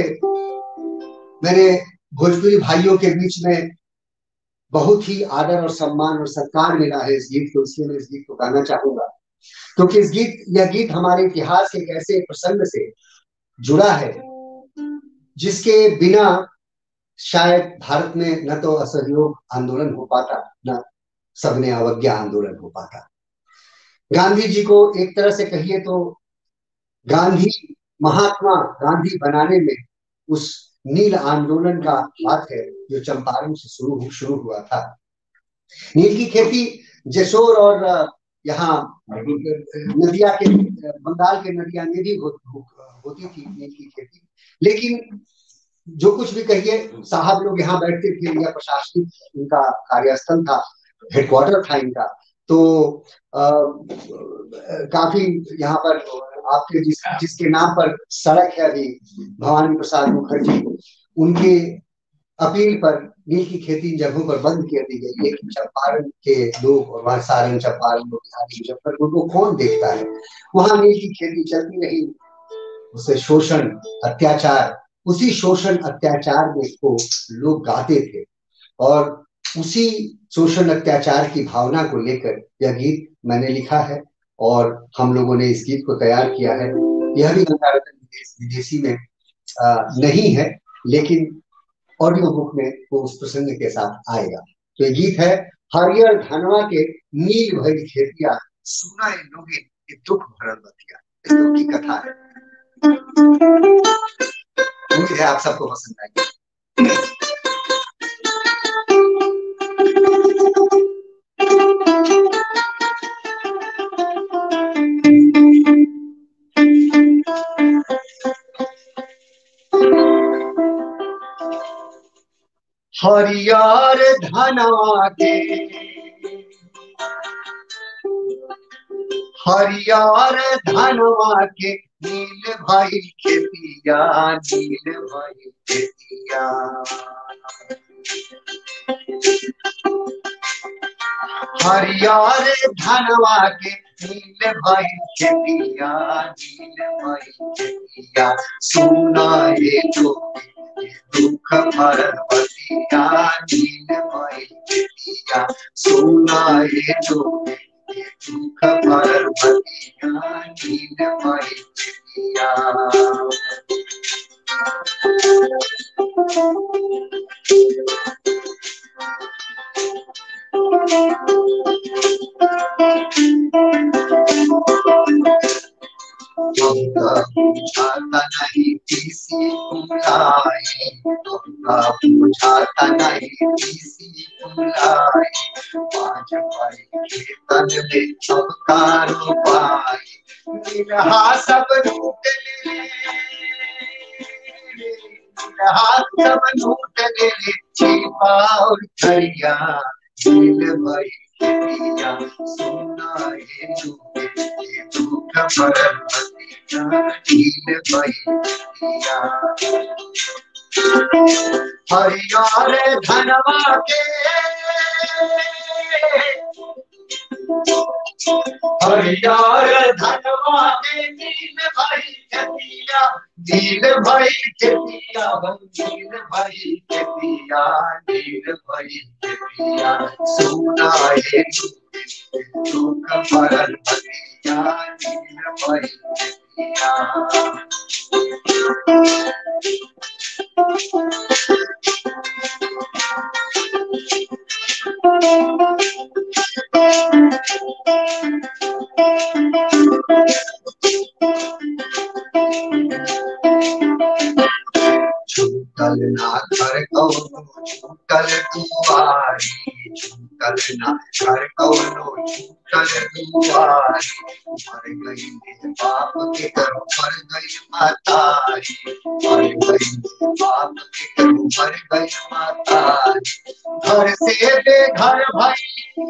मेरे भोजपुरी भाइयों के बीच में बहुत ही आदर और सम्मान और सत्कार मिला है इस गीत को, इसलिए मैं इस गीत को गाना चाहूंगा, क्योंकि इस गीत यह गीत हमारे इतिहास के एक ऐसे प्रसंग से जुड़ा है जिसके बिना शायद भारत में न तो असहयोग आंदोलन हो पाता, न सबने अवज्ञा आंदोलन हो पाता। गांधी जी को एक तरह से कहिए तो गांधी, महात्मा गांधी बनाने में उस नील आंदोलन का हाथ है जो चंपारण से शुरू शुरू हुआ था। नील की खेती जसोर और यहाँ नदिया के, बंगाल के नदिया में भी हो, हो, होती थी नील की खेती, लेकिन जो कुछ भी कहिए, साहब लोग यहाँ बैठते थे, या प्रशासनिक इनका कार्यस्थल था, हेडक्वार्टर था इनका। तो आ, काफी यहाँ पर आपके जिस जिसके नाम पर सड़क है अभी, भवानी प्रसाद मुखर्जी, उनके अपील पर नील की खेती इन जगहों पर बंद कर दी गई। लेकिन चंपारण के लोग, और वहाँ सारण, चंपारण, बिहारी, मुजफ्फरपुर को कौन देखता है, वहां नील की खेती चलती रही। उसे शोषण, अत्याचार, उसी शोषण अत्याचार में को लोग गाते थे, और उसी शोषण अत्याचार की भावना को लेकर यह गीत मैंने लिखा है और हम लोगों ने इस गीत को तैयार किया है। यह भी गंगारतन देश विदेशी में आ, नहीं है, लेकिन ऑडियो बुक में वो उस प्रसंग के साथ आएगा। तो ये गीत है हरियर धनवा के नील भरी खेतिया, सुना ये लोगे ये दुख भरल बतिया। इस दुख की कथा है, उम्मीद है आप सबको पसंद आएगी। हरियर धनवा के हरियर धनवा के नील भाई खेतिया, नील भाई खेतिया। हरियर धनवा के नील भाई खेतिया, नील भाई खेतिया। सुना ये जो दुख भरल बतिया, नील भाई खेतिया। सुना ये जो दुख भरल बतिया, नील भाई खेतिया। बुझाता नहीं किसी बुलाई, बुझाता नहीं किसी बुलाई। पाँच भाई खेतन में सबका रुपाई, निरहा सब लूट ले, निरहा सब लूट ले। छिपा और खरिया नील भाई खेतिया, सुना ये दुख भरल बतिया, नील भाई खेतिया। हरियर धनवा के हरियर धनवा के नील भाई खेतिया, नील भाई खेतिया। नील भाई खेतिया, नील भाई खेतिया। सुना ये दुख भरल बतिया, नील भाई खेतिया। छूटल ना घर कौनो छूटल दुआरी, छूटल ना घर कौनो छूटल दुआरी। मर गई बाप के घरों, मर गई मातारी, मर गई बाप के घरों, मर गई मातारी। घर से बेघर भाई,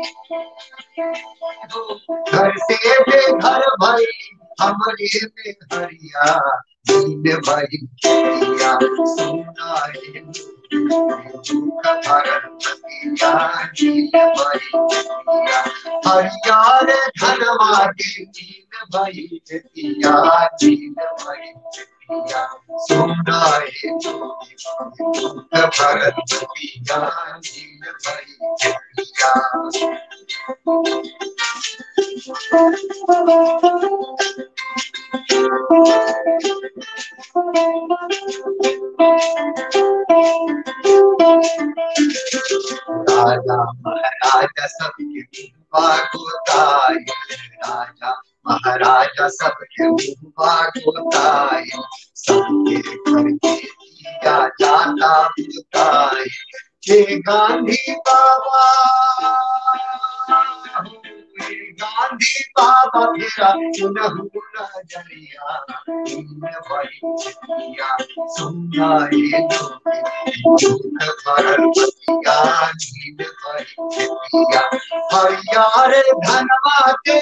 घर से बेघर भाई, हमरे में हरिया नील भाई खेतिया। सुना ये दुख भरल बतिया, नील भाई खेतिया। हरियर धनवा के नील भाई खेतिया, नील भाई खेतिया। सुना ये दुख भरल बतिया, नील भाई खेतिया। राजा महाराजा सबके मुँह गोताई, राजा महाराजा सबके मुँह गोताई। सबके घर के दिया जाता बुताई, ये गांधी बाबा, गांधी बाबा तेरा सुनहु नजरिया, नील भाई खेतिया। सुना ये दुख भरल बतिया, नील भाई खेतिया। हरियर धनवा के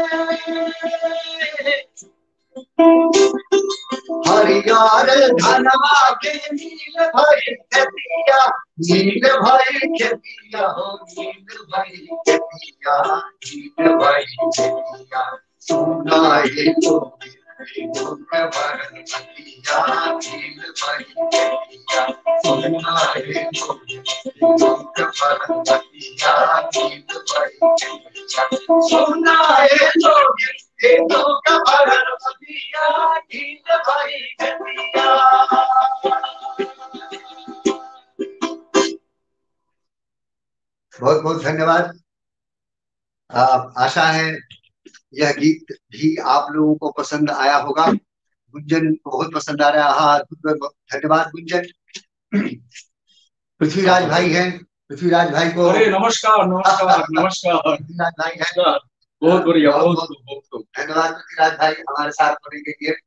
हरियर धनवा के नील भाई खेतिया, नील भाई खेतिया। हो नील भाई खेतिया, नील भाई खेतिया। सुना ये दुख भरल बतिया, नील भाई खेतिया। सुना ये दुख भरल बतिया, नील भाई खेतिया। सुना ये बहुत बहुत धन्यवाद। आ, आशा है यह गीत भी आप लोगों को पसंद आया होगा। गुंजन को बहुत पसंद आ रहा है। हाँ, धन्यवाद गुंजन। पृथ्वीराज भाई हैं, पृथ्वीराज भाई को अरे नमस्कार नमस्कार नमस्कार। पृथ्वीराज भाई हैं, बहुत बढ़िया, बहुत बहुत धन्यवाद पृथ्वीराज भाई हमारे साथ होने के लिए।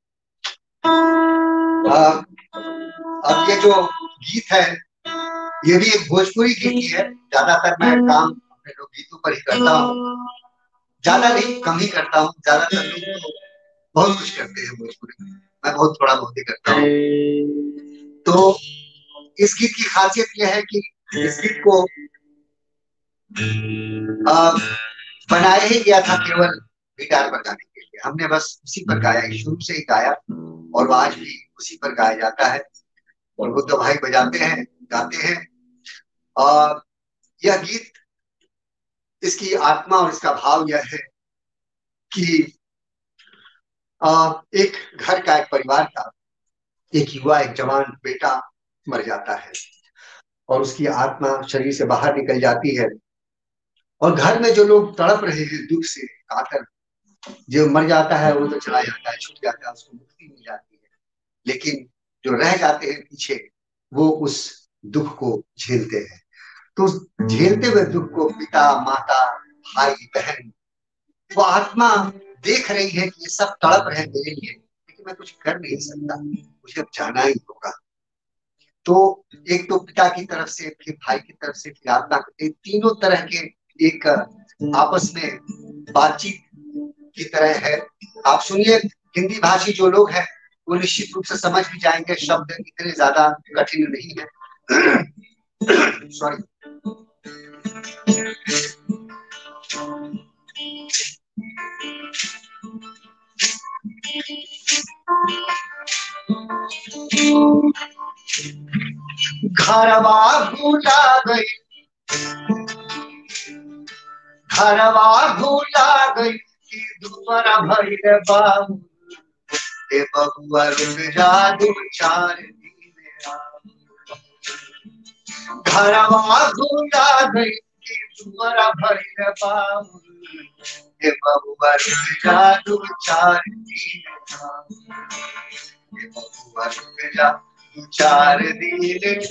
अब ये जो गीत है ये भी एक भोजपुरी गीत ही है। ज्यादातर मैं काम अपने लोग गीतों पर ही करता हूँ, ज्यादा नहीं, कम ही करता हूँ। ज्यादातर लोग तो बहुत कुछ करते हैं भोजपुरी में, मैं बहुत थोड़ा बहुत ही करता हूँ। तो इस गीत की खासियत यह है कि इस गीत को आ, बनाया ही गया था केवल गिटार बजाने के लिए। हमने बस उसी पर गाया, शुरू से ही गाया और आज भी उसी पर गाया जाता है। और वो तो भाई बजाते हैं, गाते हैं। और यह गीत, इसकी आत्मा और इसका भाव यह है कि आ, एक घर का, एक परिवार का एक युवा, एक जवान बेटा मर जाता है और उसकी आत्मा शरीर से बाहर निकल जाती है और घर में जो लोग तड़प रहे हैं दुख से कातर, जो मर जाता है वो तो चला जाता है, छूट जाता है, उसको मुक्ति मिल जाती है। लेकिन जो रह जाते हैं पीछे वो उस दुख को झेलते हैं। तो झेलते हुए दुख को पिता, माता, भाई, बहन, वो आत्मा देख रही है कि ये सब तड़प रहे मेरे लिए, लेकिन मैं कुछ कर नहीं सकता, मुझे अब जाना ही होगा। तो एक तो पिता की तरफ से, फिर भाई की तरफ से, फिर आत्मा, तीनों तरह के एक आपस में बातचीत की तरह है। आप सुनिए, हिंदी भाषी जो लोग हैं वो निश्चित रूप से समझ भी जाएंगे, शब्द इतने ज्यादा कठिन नहीं है। सॉरी। घरवा भूला गई, घरवा भूला गई कि दुआरा भइल बाबू, ए बबुआ रुक जा दू चार दिन। घरवा भूला गई कि दुआरा भइल बाबू, ए बबुआ रुक जा दू चार दिन। ए बबुआ रुक जा दू चार दिन,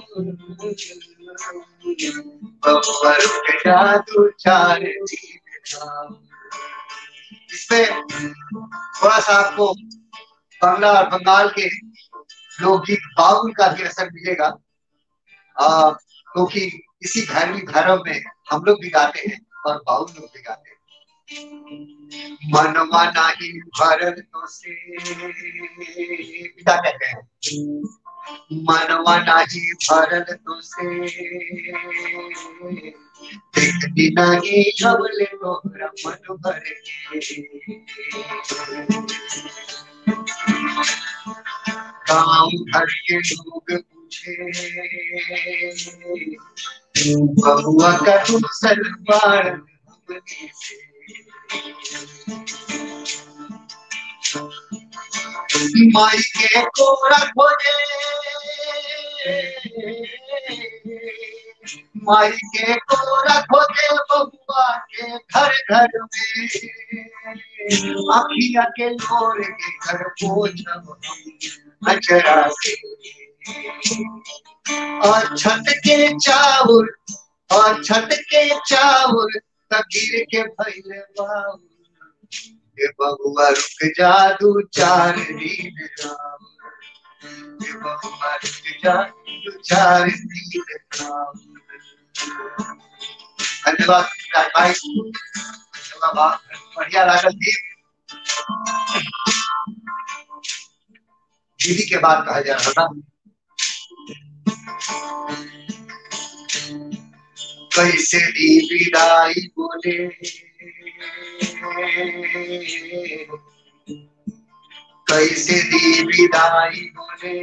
बबुआ रुक जा दू चार दिन। इसमें थोड़ा सा आपको बांग्ला और बंगाल के लोकगीत बाउल का भी असर मिलेगा, क्योंकि इसी घरेलू घरों में हम लोग भी गाते हैं और बाउल लोग भी गाते हैं। मनवा नाही भरल तो से, पिता कहते हैं, मनवा नाही भरल तो से, देखती नहीं झबले तोरा मन भर के। गाँव घर के लोग पूछे, बबुआ का तू सलवार हमनी से। माई के कोरा खोजे, माई के कोरा खोजे बबुआ के घर घर में, अखिया के लोर के घर पोछब अचरा से। और छत के चाउर, और छत के चाउर तकीर के भइल बाबू, ए बबुआ रुक जा दू चार दिन राम, ए बबुआ रुक जा दू चार दिन राम। धन्यवाद भाई, बढ़िया लागल गीत। दीदी के बाद कहा जा रहा था, कैसे दी विदाई बोले, कैसे दी विदाई बोले,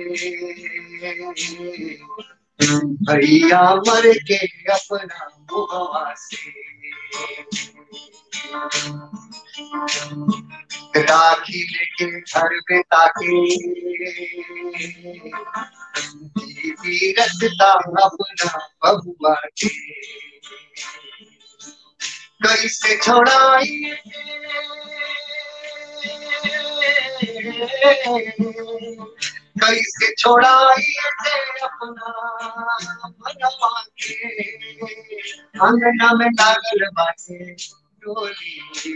भैया मर के अपना मुहवा से। राखी लेके घर में ताके दीदी रखता अपना बबुआ के कैसे छोड़ाई कैसे छोड़ाई थे अपना मनवा के अंगना में लागल बाटे डोली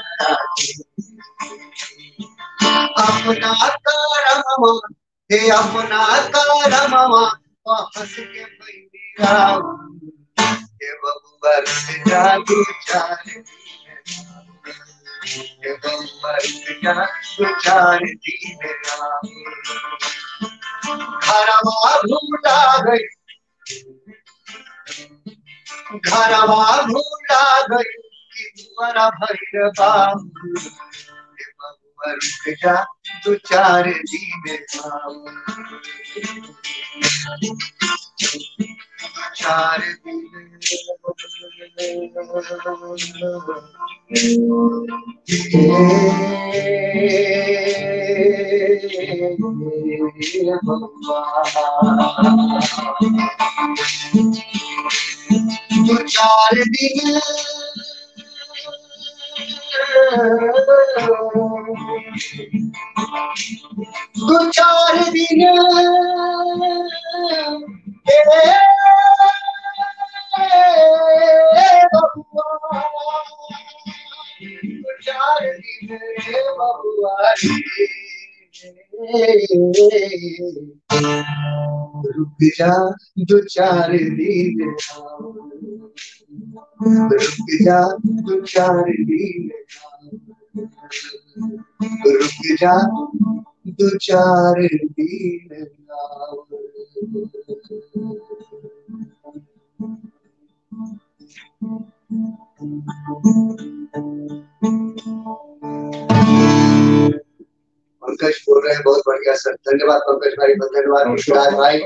अपना करमवा हे अपना करमवा हंस के बैठा हे बबुआ जादू चार हे बबुआ जादू चार दिन घरवा भूला गई घरवा भूला गई कि तुम्हारा भैर बाबू हे बबुआ रुक जा दो चार दिन चार दिन दो चार दिन दो चार दिन बबुआ दो चार दिन बबुआ रुक जा दो चार दिन रुक जा दो चार दिन रुक जा दो चार दिन पंकज बोल रहे हैं, बहुत बढ़िया सर, धन्यवाद पंकज भाई, धन्यवाद विश्वास भाई।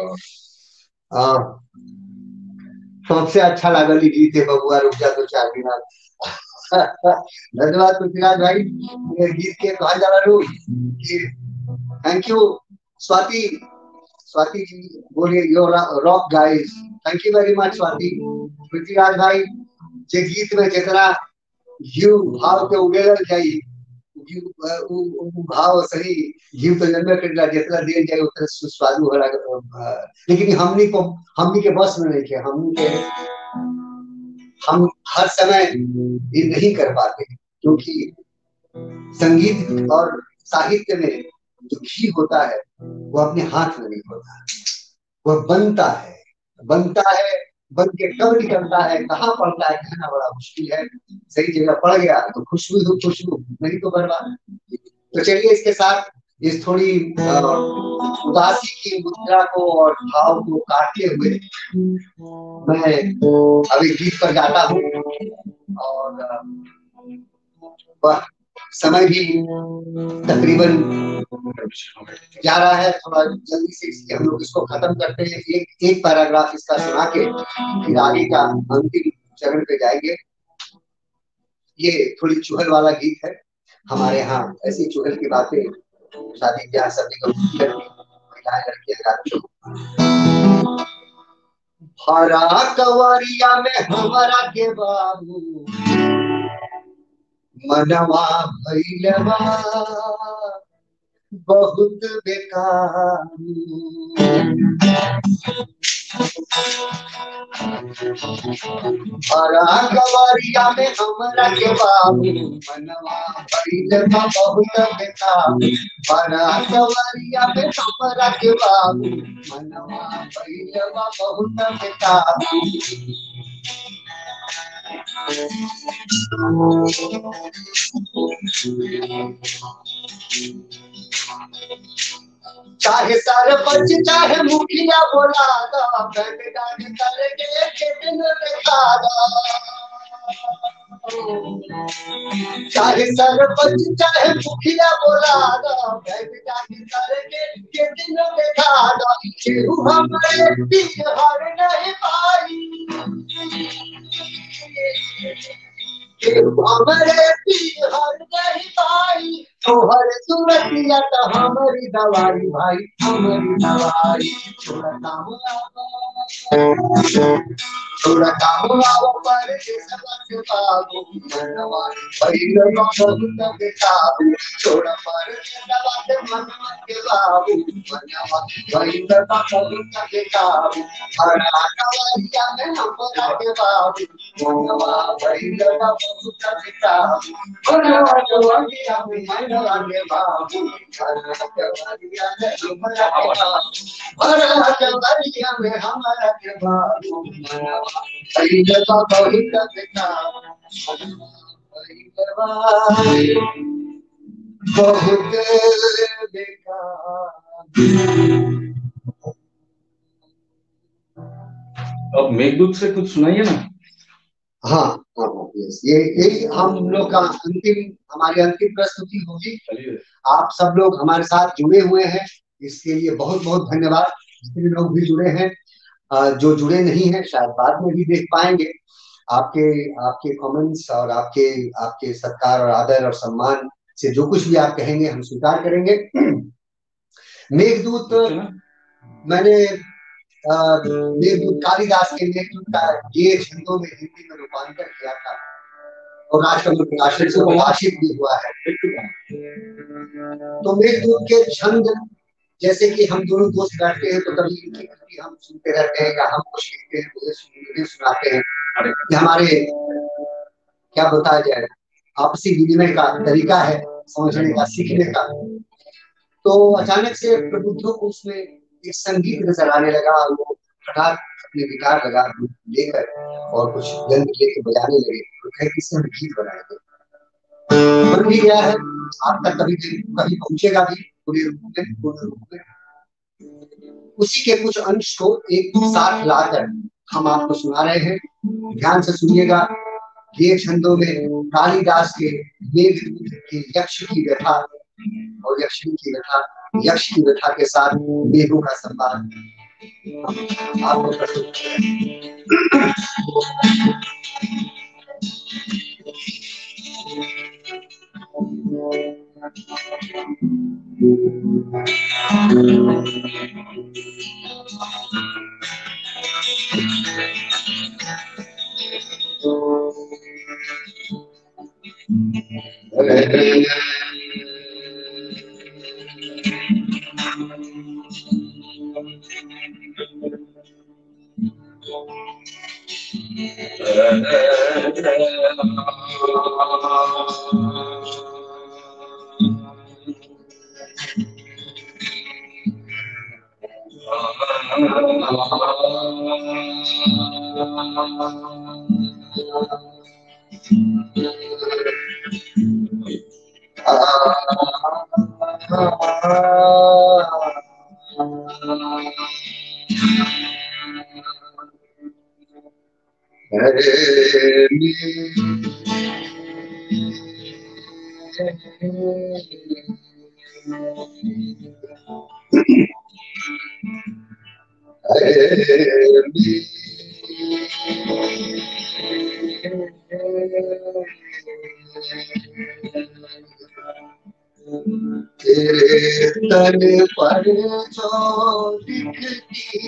सबसे अच्छा लगा ली गीत है बबुआ रुक जा दो चार दिन धन्यवाद पृथ्वीराज भाई, गीत के कहा जा रहा हूँ। थैंक यू स्वाति, स्वाति जी बोलिए your rock guys, thank you very much Swati. Prithviraj भाई जे गीत में जितना यू भाव के उगेल जाई भाव सही जीव तो जन्म करेगा, जितना देर जाए उतना सुस्वादु हो रहा, लेकिन हमनी को हमनी के बस में नहीं किया, हमनी के हम हर समय ये नहीं कर पाते, क्योंकि संगीत और साहित्य में जो घी होता है वो अपने हाथ में नहीं होता, वह बनता है बनता है बन के कब निकलता है, कहाँ पड़ता है, कहना बड़ा मुश्किल है। सही जगह पड़ गया तो खुशबू तो खुशबू, नहीं तो बर्बाद। तो चलिए इसके साथ इस थोड़ी उदासी की मुद्रा को और भाव को काटते हुए मैं अभी गीत पर गाता हूँ, और वह समय भी तकरीबन जा रहा है, थोड़ा जल्दी से हम लोग इसको खत्म करते हैं। एक एक पैराग्राफ इसका सुना के फिर आगे का अंतिम चरण पे जाएंगे। ये थोड़ी चुहल वाला गीत है, हमारे यहाँ ऐसी चुहल की बातें शादी ब्याह सभी को महिलाएं लड़कियां गाती। भरा कवरिया में हमारा के बाबू मनवा भैलवा बहुत बेकार, भरा कवरिया में हमरा के बाबू मनवा भैलवा बहुत बेकार, भरा कवरिया में हमरा के बाबू मनवा भैलवा बहुत बेकार। चाहे सरपंच चाहे मुखिया बोला दो, चाहे सरपंच चाहे मुखिया बोला दो, के दिन देखा दो, हमारे बिहार नहीं पाई हमरे हर गई भाई तोहर सूरतिया तो हमारी दवाई भाई हमारी दवाई छोड़ा काम छोड़ा काम आओ पर सबसे बाबू मनवा पहिलो बहुत बेताबू छोड़ा पर सबसे मनवा के बाबू मनवा पहिलो बहुत बेताबू हरा कवरिया में हमरा के बाबू मनवा पहिलो बहुत बेताबू मनवा कवरिया में हमरा के बाबू हरा कवरिया में हमरा के बाबू हरा कवरिया में हमरा के बाबू मनवा पहिलो बहुत बेताबू बहुत अब मेघदूत से कुछ सुनाइए ना। हाँ हाँ यस ये यही हम लोग का अंतिम हमारी अंतिम प्रस्तुति होगी। आप सब लोग हमारे साथ जुड़े हुए हैं इसके लिए बहुत बहुत धन्यवाद। जितने लोग भी जुड़े हैं जो जुड़े नहीं हैं शायद बाद में भी देख पाएंगे। आपके आपके कमेंट्स और आपके आपके सत्कार और आदर और सम्मान से जो कुछ भी आप कहेंगे हम स्वीकार करेंगे। मेघदूत मैंने मेघदूत कालिदास के मेघदूत का ये छंदों में हिंदी में रूपांतर किया था और राजकमल प्रकाशन से प्रकाशित भी हुआ है। तो मेघदूत के छंद जैसे कि हम दोनों दोस्त बैठते हैं तो कभी इनकी कृति हम सुनते रहते हैं या हम कुछ लिखते हैं मुझे सुनाते हैं कि हमारे क्या बताया जाए आपसी विनिमय का तरीका है समझने का सीखने का। तो अचानक से प्रबुद्धों को उसमें एक संगीत नजर आने लगा। वो हठात अपने गिटार लगा लेकर और कुछ यंत्र लेके बजाने लगे तो कहीं किसी हम गीत बनाएंगे। बन भी गया है आप तक कभी कभी पहुंचेगा भी पूरे रूप में पूर्ण रूप में। उसी के कुछ अंश को एक साथ लाकर हम आपको सुना रहे हैं। ध्यान से सुनिएगा। ये छंदों में कालिदास के मेघदूत के यक्ष की व्यथा और यक्षिणी की व्यथा यक्ष की व्यथा के साथ मेघों का संवाद आपको प्रस्तुत किया तेरे तन पर जो दिखती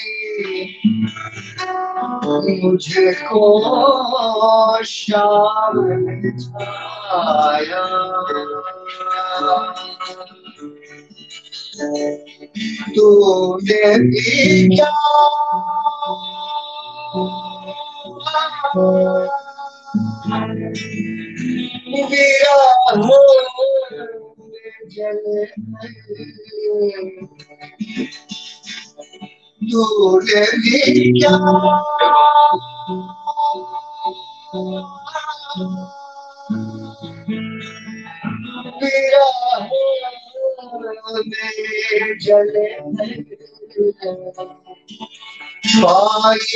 मुझे को शाम छाया तूने भी क्या मेरा हो जले तूने भी क्या मेरा हो जले पाई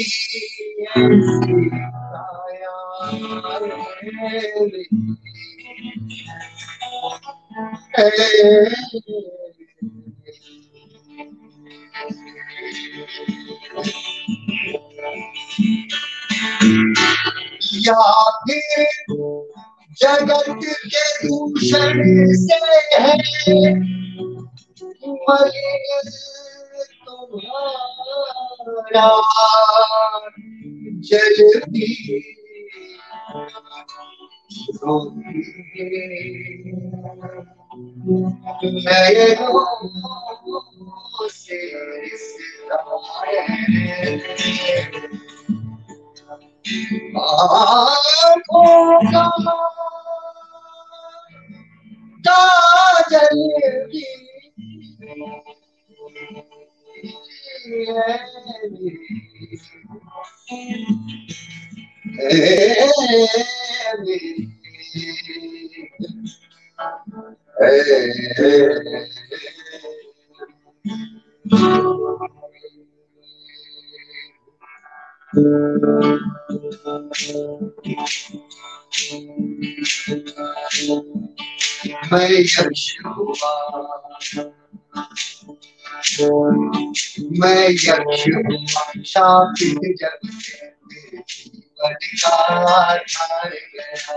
या फिर जगत के दूषण से है मलिन तुम्हारा जल भी नयनों से आँखों का काजल भी मैं यक्ष हुआ मैं यक्ष हुआ शापित जब से मेरे जीवन का आधार गया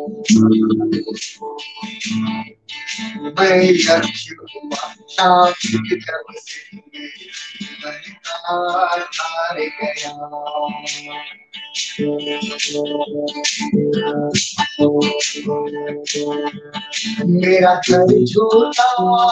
मैं यक्ष हुआ शापित जब से मेरे जीवन का आधार गया मेरा घर छोटा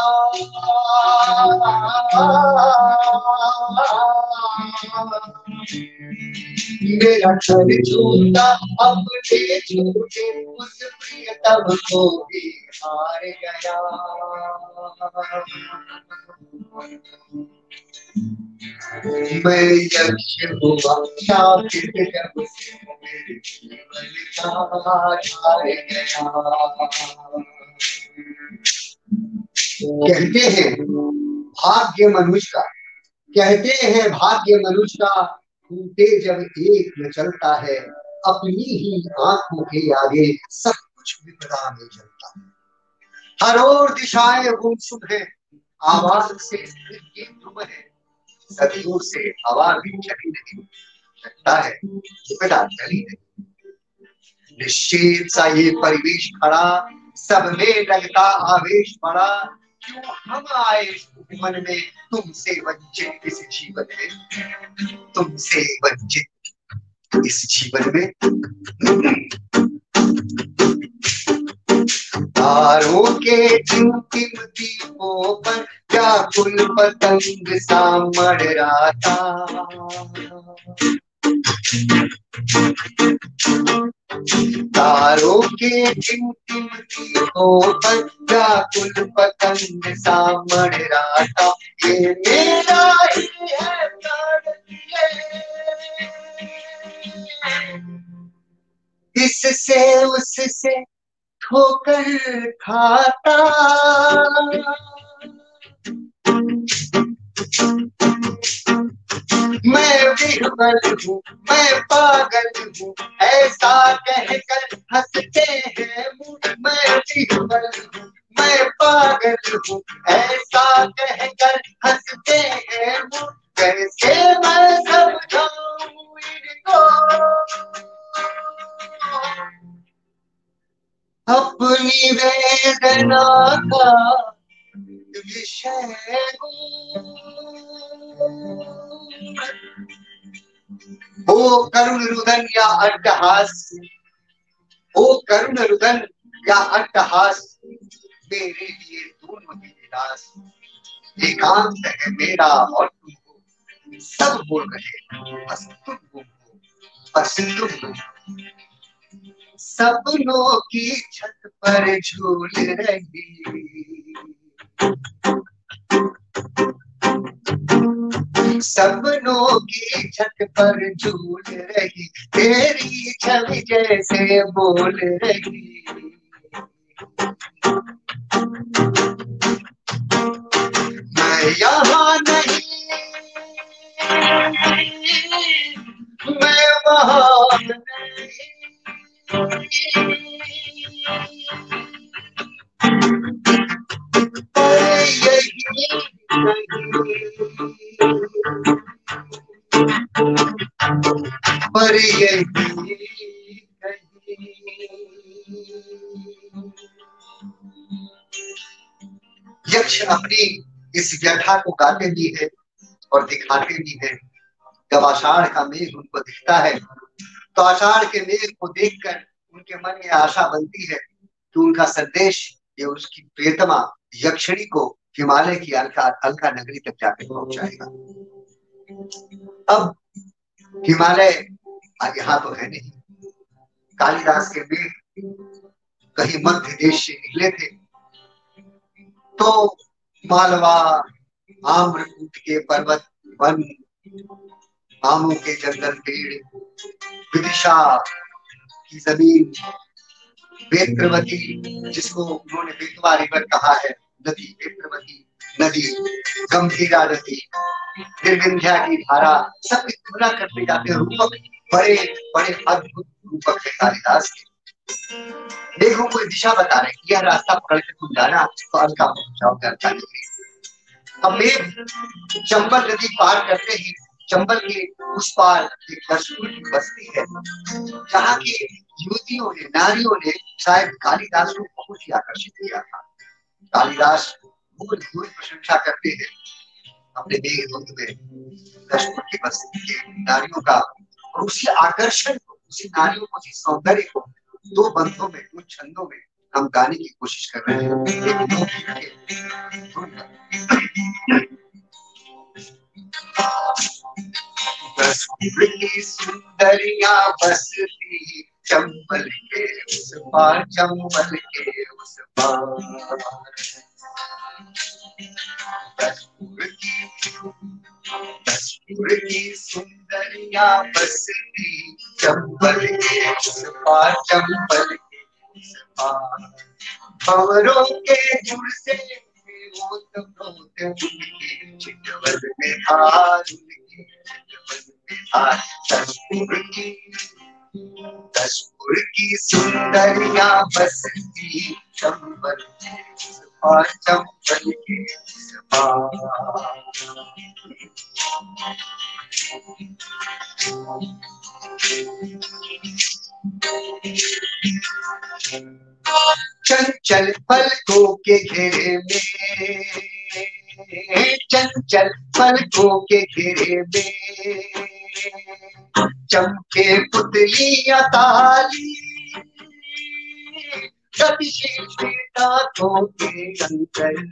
मेरा घर छोटा अपने छोटे उस प्रियतम को भी हार गया मैं यक्ष हुआ शापित जब से मेरे जीवन का हार गया कहते हैं भाग्य मनुष्य का कहते हैं भाग्य मनुष्य का टूटे जब एक में चलता है अपनी ही आंखों के आगे सब कुछ विपदा में चलता है हर ओर दिशाएं गुमसुम है आवाज से ध्रुव है सदियों से हवा भी चली नहीं लगता है विपदा चली नहीं निश्चित सा ये परिवेश खड़ा सब में लगता आवेश पड़ा क्यों हम आए मन में तुमसे वंचित इस जीवन में तुमसे वंचित इस जीवन में तारों के टिम-टिम दीपों पर व्याकुल पतंग सा मडराता तारों के टिम-टिम दीपों पर व्याकुल पतंग सा मडराता ये मेरा ही है प्राण इससे उससे ठोकर खाता मैं विह्वल हूँ मैं पागल हूँ ऐसा कहकर हंसते हैं मुँह मैं विह्वल हूँ मैं पागल हूँ ऐसा कहकर हंसते हैं मुँह कैसे मैं समझाऊं इनको अपनी वेदना का विषय ओ करुण रुदन या अट्टहास ओ करुण रुदन या अट्टहास मेरे लिए दोनों ही विलास एकांत है मेरा और तुम हो सब बोल रहे बस तुम हो बस तुम हो सपनों की छत पर झूल रही सपनों की छत पर झूल रही तेरी छवि जैसे बोल रही मैं यहाँ नहीं मैं वहाँ नहीं पर यही कुछ अपनी इस व्यथा को गाते भी है और दिखाते भी है। जब आषाढ़ का मेघ उनको दिखता है तो आषाढ़ के मेघ को देखकर उनके मन में आशा बनती है कि उनका संदेश ये उसकी प्रियतमा यक्षिणी को हिमालय की अलका अलका नगरी तक जाकर पहुंचाएगा। अब हिमालय यहाँ तो है नहीं। कालिदास के मेघ कहीं मध्य देश से निकले थे तो मालवा, आम्रकूट के पर्वत, वन, आमों के जंगल, पेड़, विदिशा की जमीन, वेत्रवती जिसको उन्होंने बेतवा रिवर कहा है, नदी वेत्रवती नदी, गंभीरा नदी, फिर विंध्या की धारा, सब की तुलना करते जाते रूपक बड़े बड़े अद्भुत रूपक है कालिदास के। देखो कोई दिशा बता रहे, यह रास्ता पकड़ के तुम जाना तो अलका पहुंचाओगे अलका नगरी। अब मेघ चंबल नदी पार करते ही चंबल के उस पार एक दशपुर की बस्ती है जहाँ की युवतियों ने, नारियों ने शायद कालिदास को बहुत ही आकर्षित किया था। कालिदास बहुत बहुत प्रशंसा करते हैं अपने मेघदूत में दशपुर की बस्ती के नारियों का, और उसी आकर्षण को, उसी नारियों को, उसी सौंदर्य को दो बंधों में, दो छंदों में हम गाने की कोशिश कर रहे हैं। दशपुर की सुंदरिया बसती चंबल के उस पार, चंबल के उस पार। दशपुर की दशपुर की सुंदरिया बसती चंबल के उस पार, चंबल के उस पार। भंवरों के जुड़ से ओत प्रोत उनके चितवन में धार, उनके चितवन में धार। दशपुर की दशपुर की सुंदरिया बसती चंबल के उस पार, चंबल के उस पार। चंचल पलकों के घेरे में, चंचल पलकों के घेरे में चमके पुतलियां ताली, गतिशील दांतों के अंतर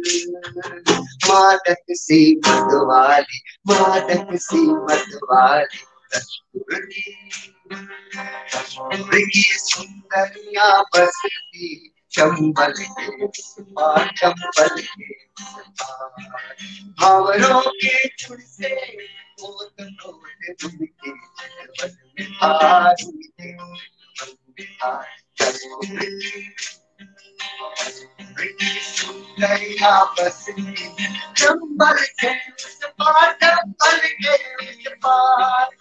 मादक सी मतवाली, मादक सी मतवाली। दशपुर की दशपुर की सुंदरिया बसती चंबल के उस पार, चंबल के उस पार। भंवरों के जुड़ से ओत प्रोत उनके चितवन में धार, उनके चितवन में धार। दशपुर की दशपुर की सुंदरिया बसती चंबल के उस पार, चंबल के उस पार।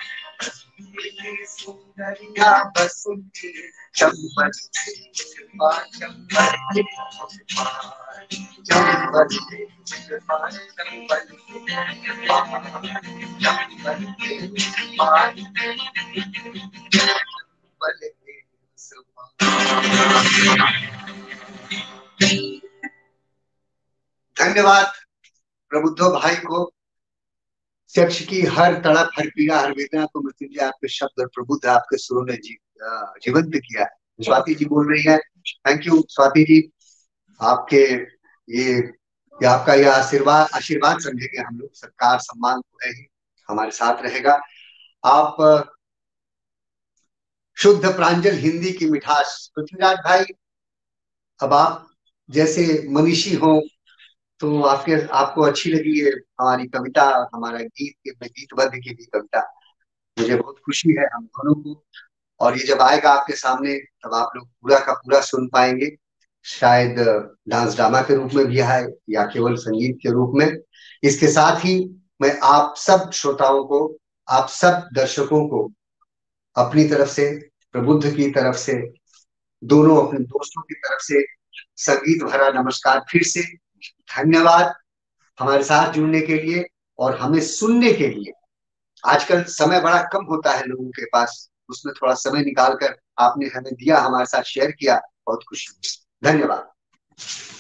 सुंदरिया बसती चंबल के उस पार, चंबल के उस पार। चंबल के उस पार, चंबल के उस पार, चंबल के उस पार, चंबल के उस पार। धन्यवाद प्रबुद्धो भाई को। यक्ष की हर तड़प, हर पीड़ा, हर वेदना को मृत्युंजय आपके शब्द और प्रबुद्ध आपके सुरों ने जी, जीवंत किया है। स्वाति जी बोल रही है। थैंक यू स्वाति जी, आपके ये, ये आपका यह आशीर्वाद आशीर्वाद समझेंगे हम लोग। सत्कार सम्मान तो है ही, हमारे साथ रहेगा। आप शुद्ध प्रांजल हिंदी की मिठास। पृथ्वीराज भाई, अब आप जैसे मनीषी हो तो आपके आपको अच्छी लगी है हमारी कविता, हमारा गीत, गीतबद्ध की भी कविता, मुझे बहुत खुशी है हम दोनों को। और ये जब आएगा आपके सामने तब आप लोग पूरा का पूरा सुन पाएंगे, शायद डांस ड्रामा के रूप में भी है या केवल संगीत के रूप में। इसके साथ ही मैं आप सब श्रोताओं को, आप सब दर्शकों को अपनी तरफ से, प्रबुद्ध की तरफ से, दोनों अपने दोस्तों की तरफ से संगीत भरा नमस्कार। फिर से धन्यवाद हमारे साथ जुड़ने के लिए और हमें सुनने के लिए। आजकल समय बड़ा कम होता है लोगों के पास, उसमें थोड़ा समय निकालकर आपने हमें दिया, हमारे साथ शेयर किया, बहुत खुशी हुई। धन्यवाद।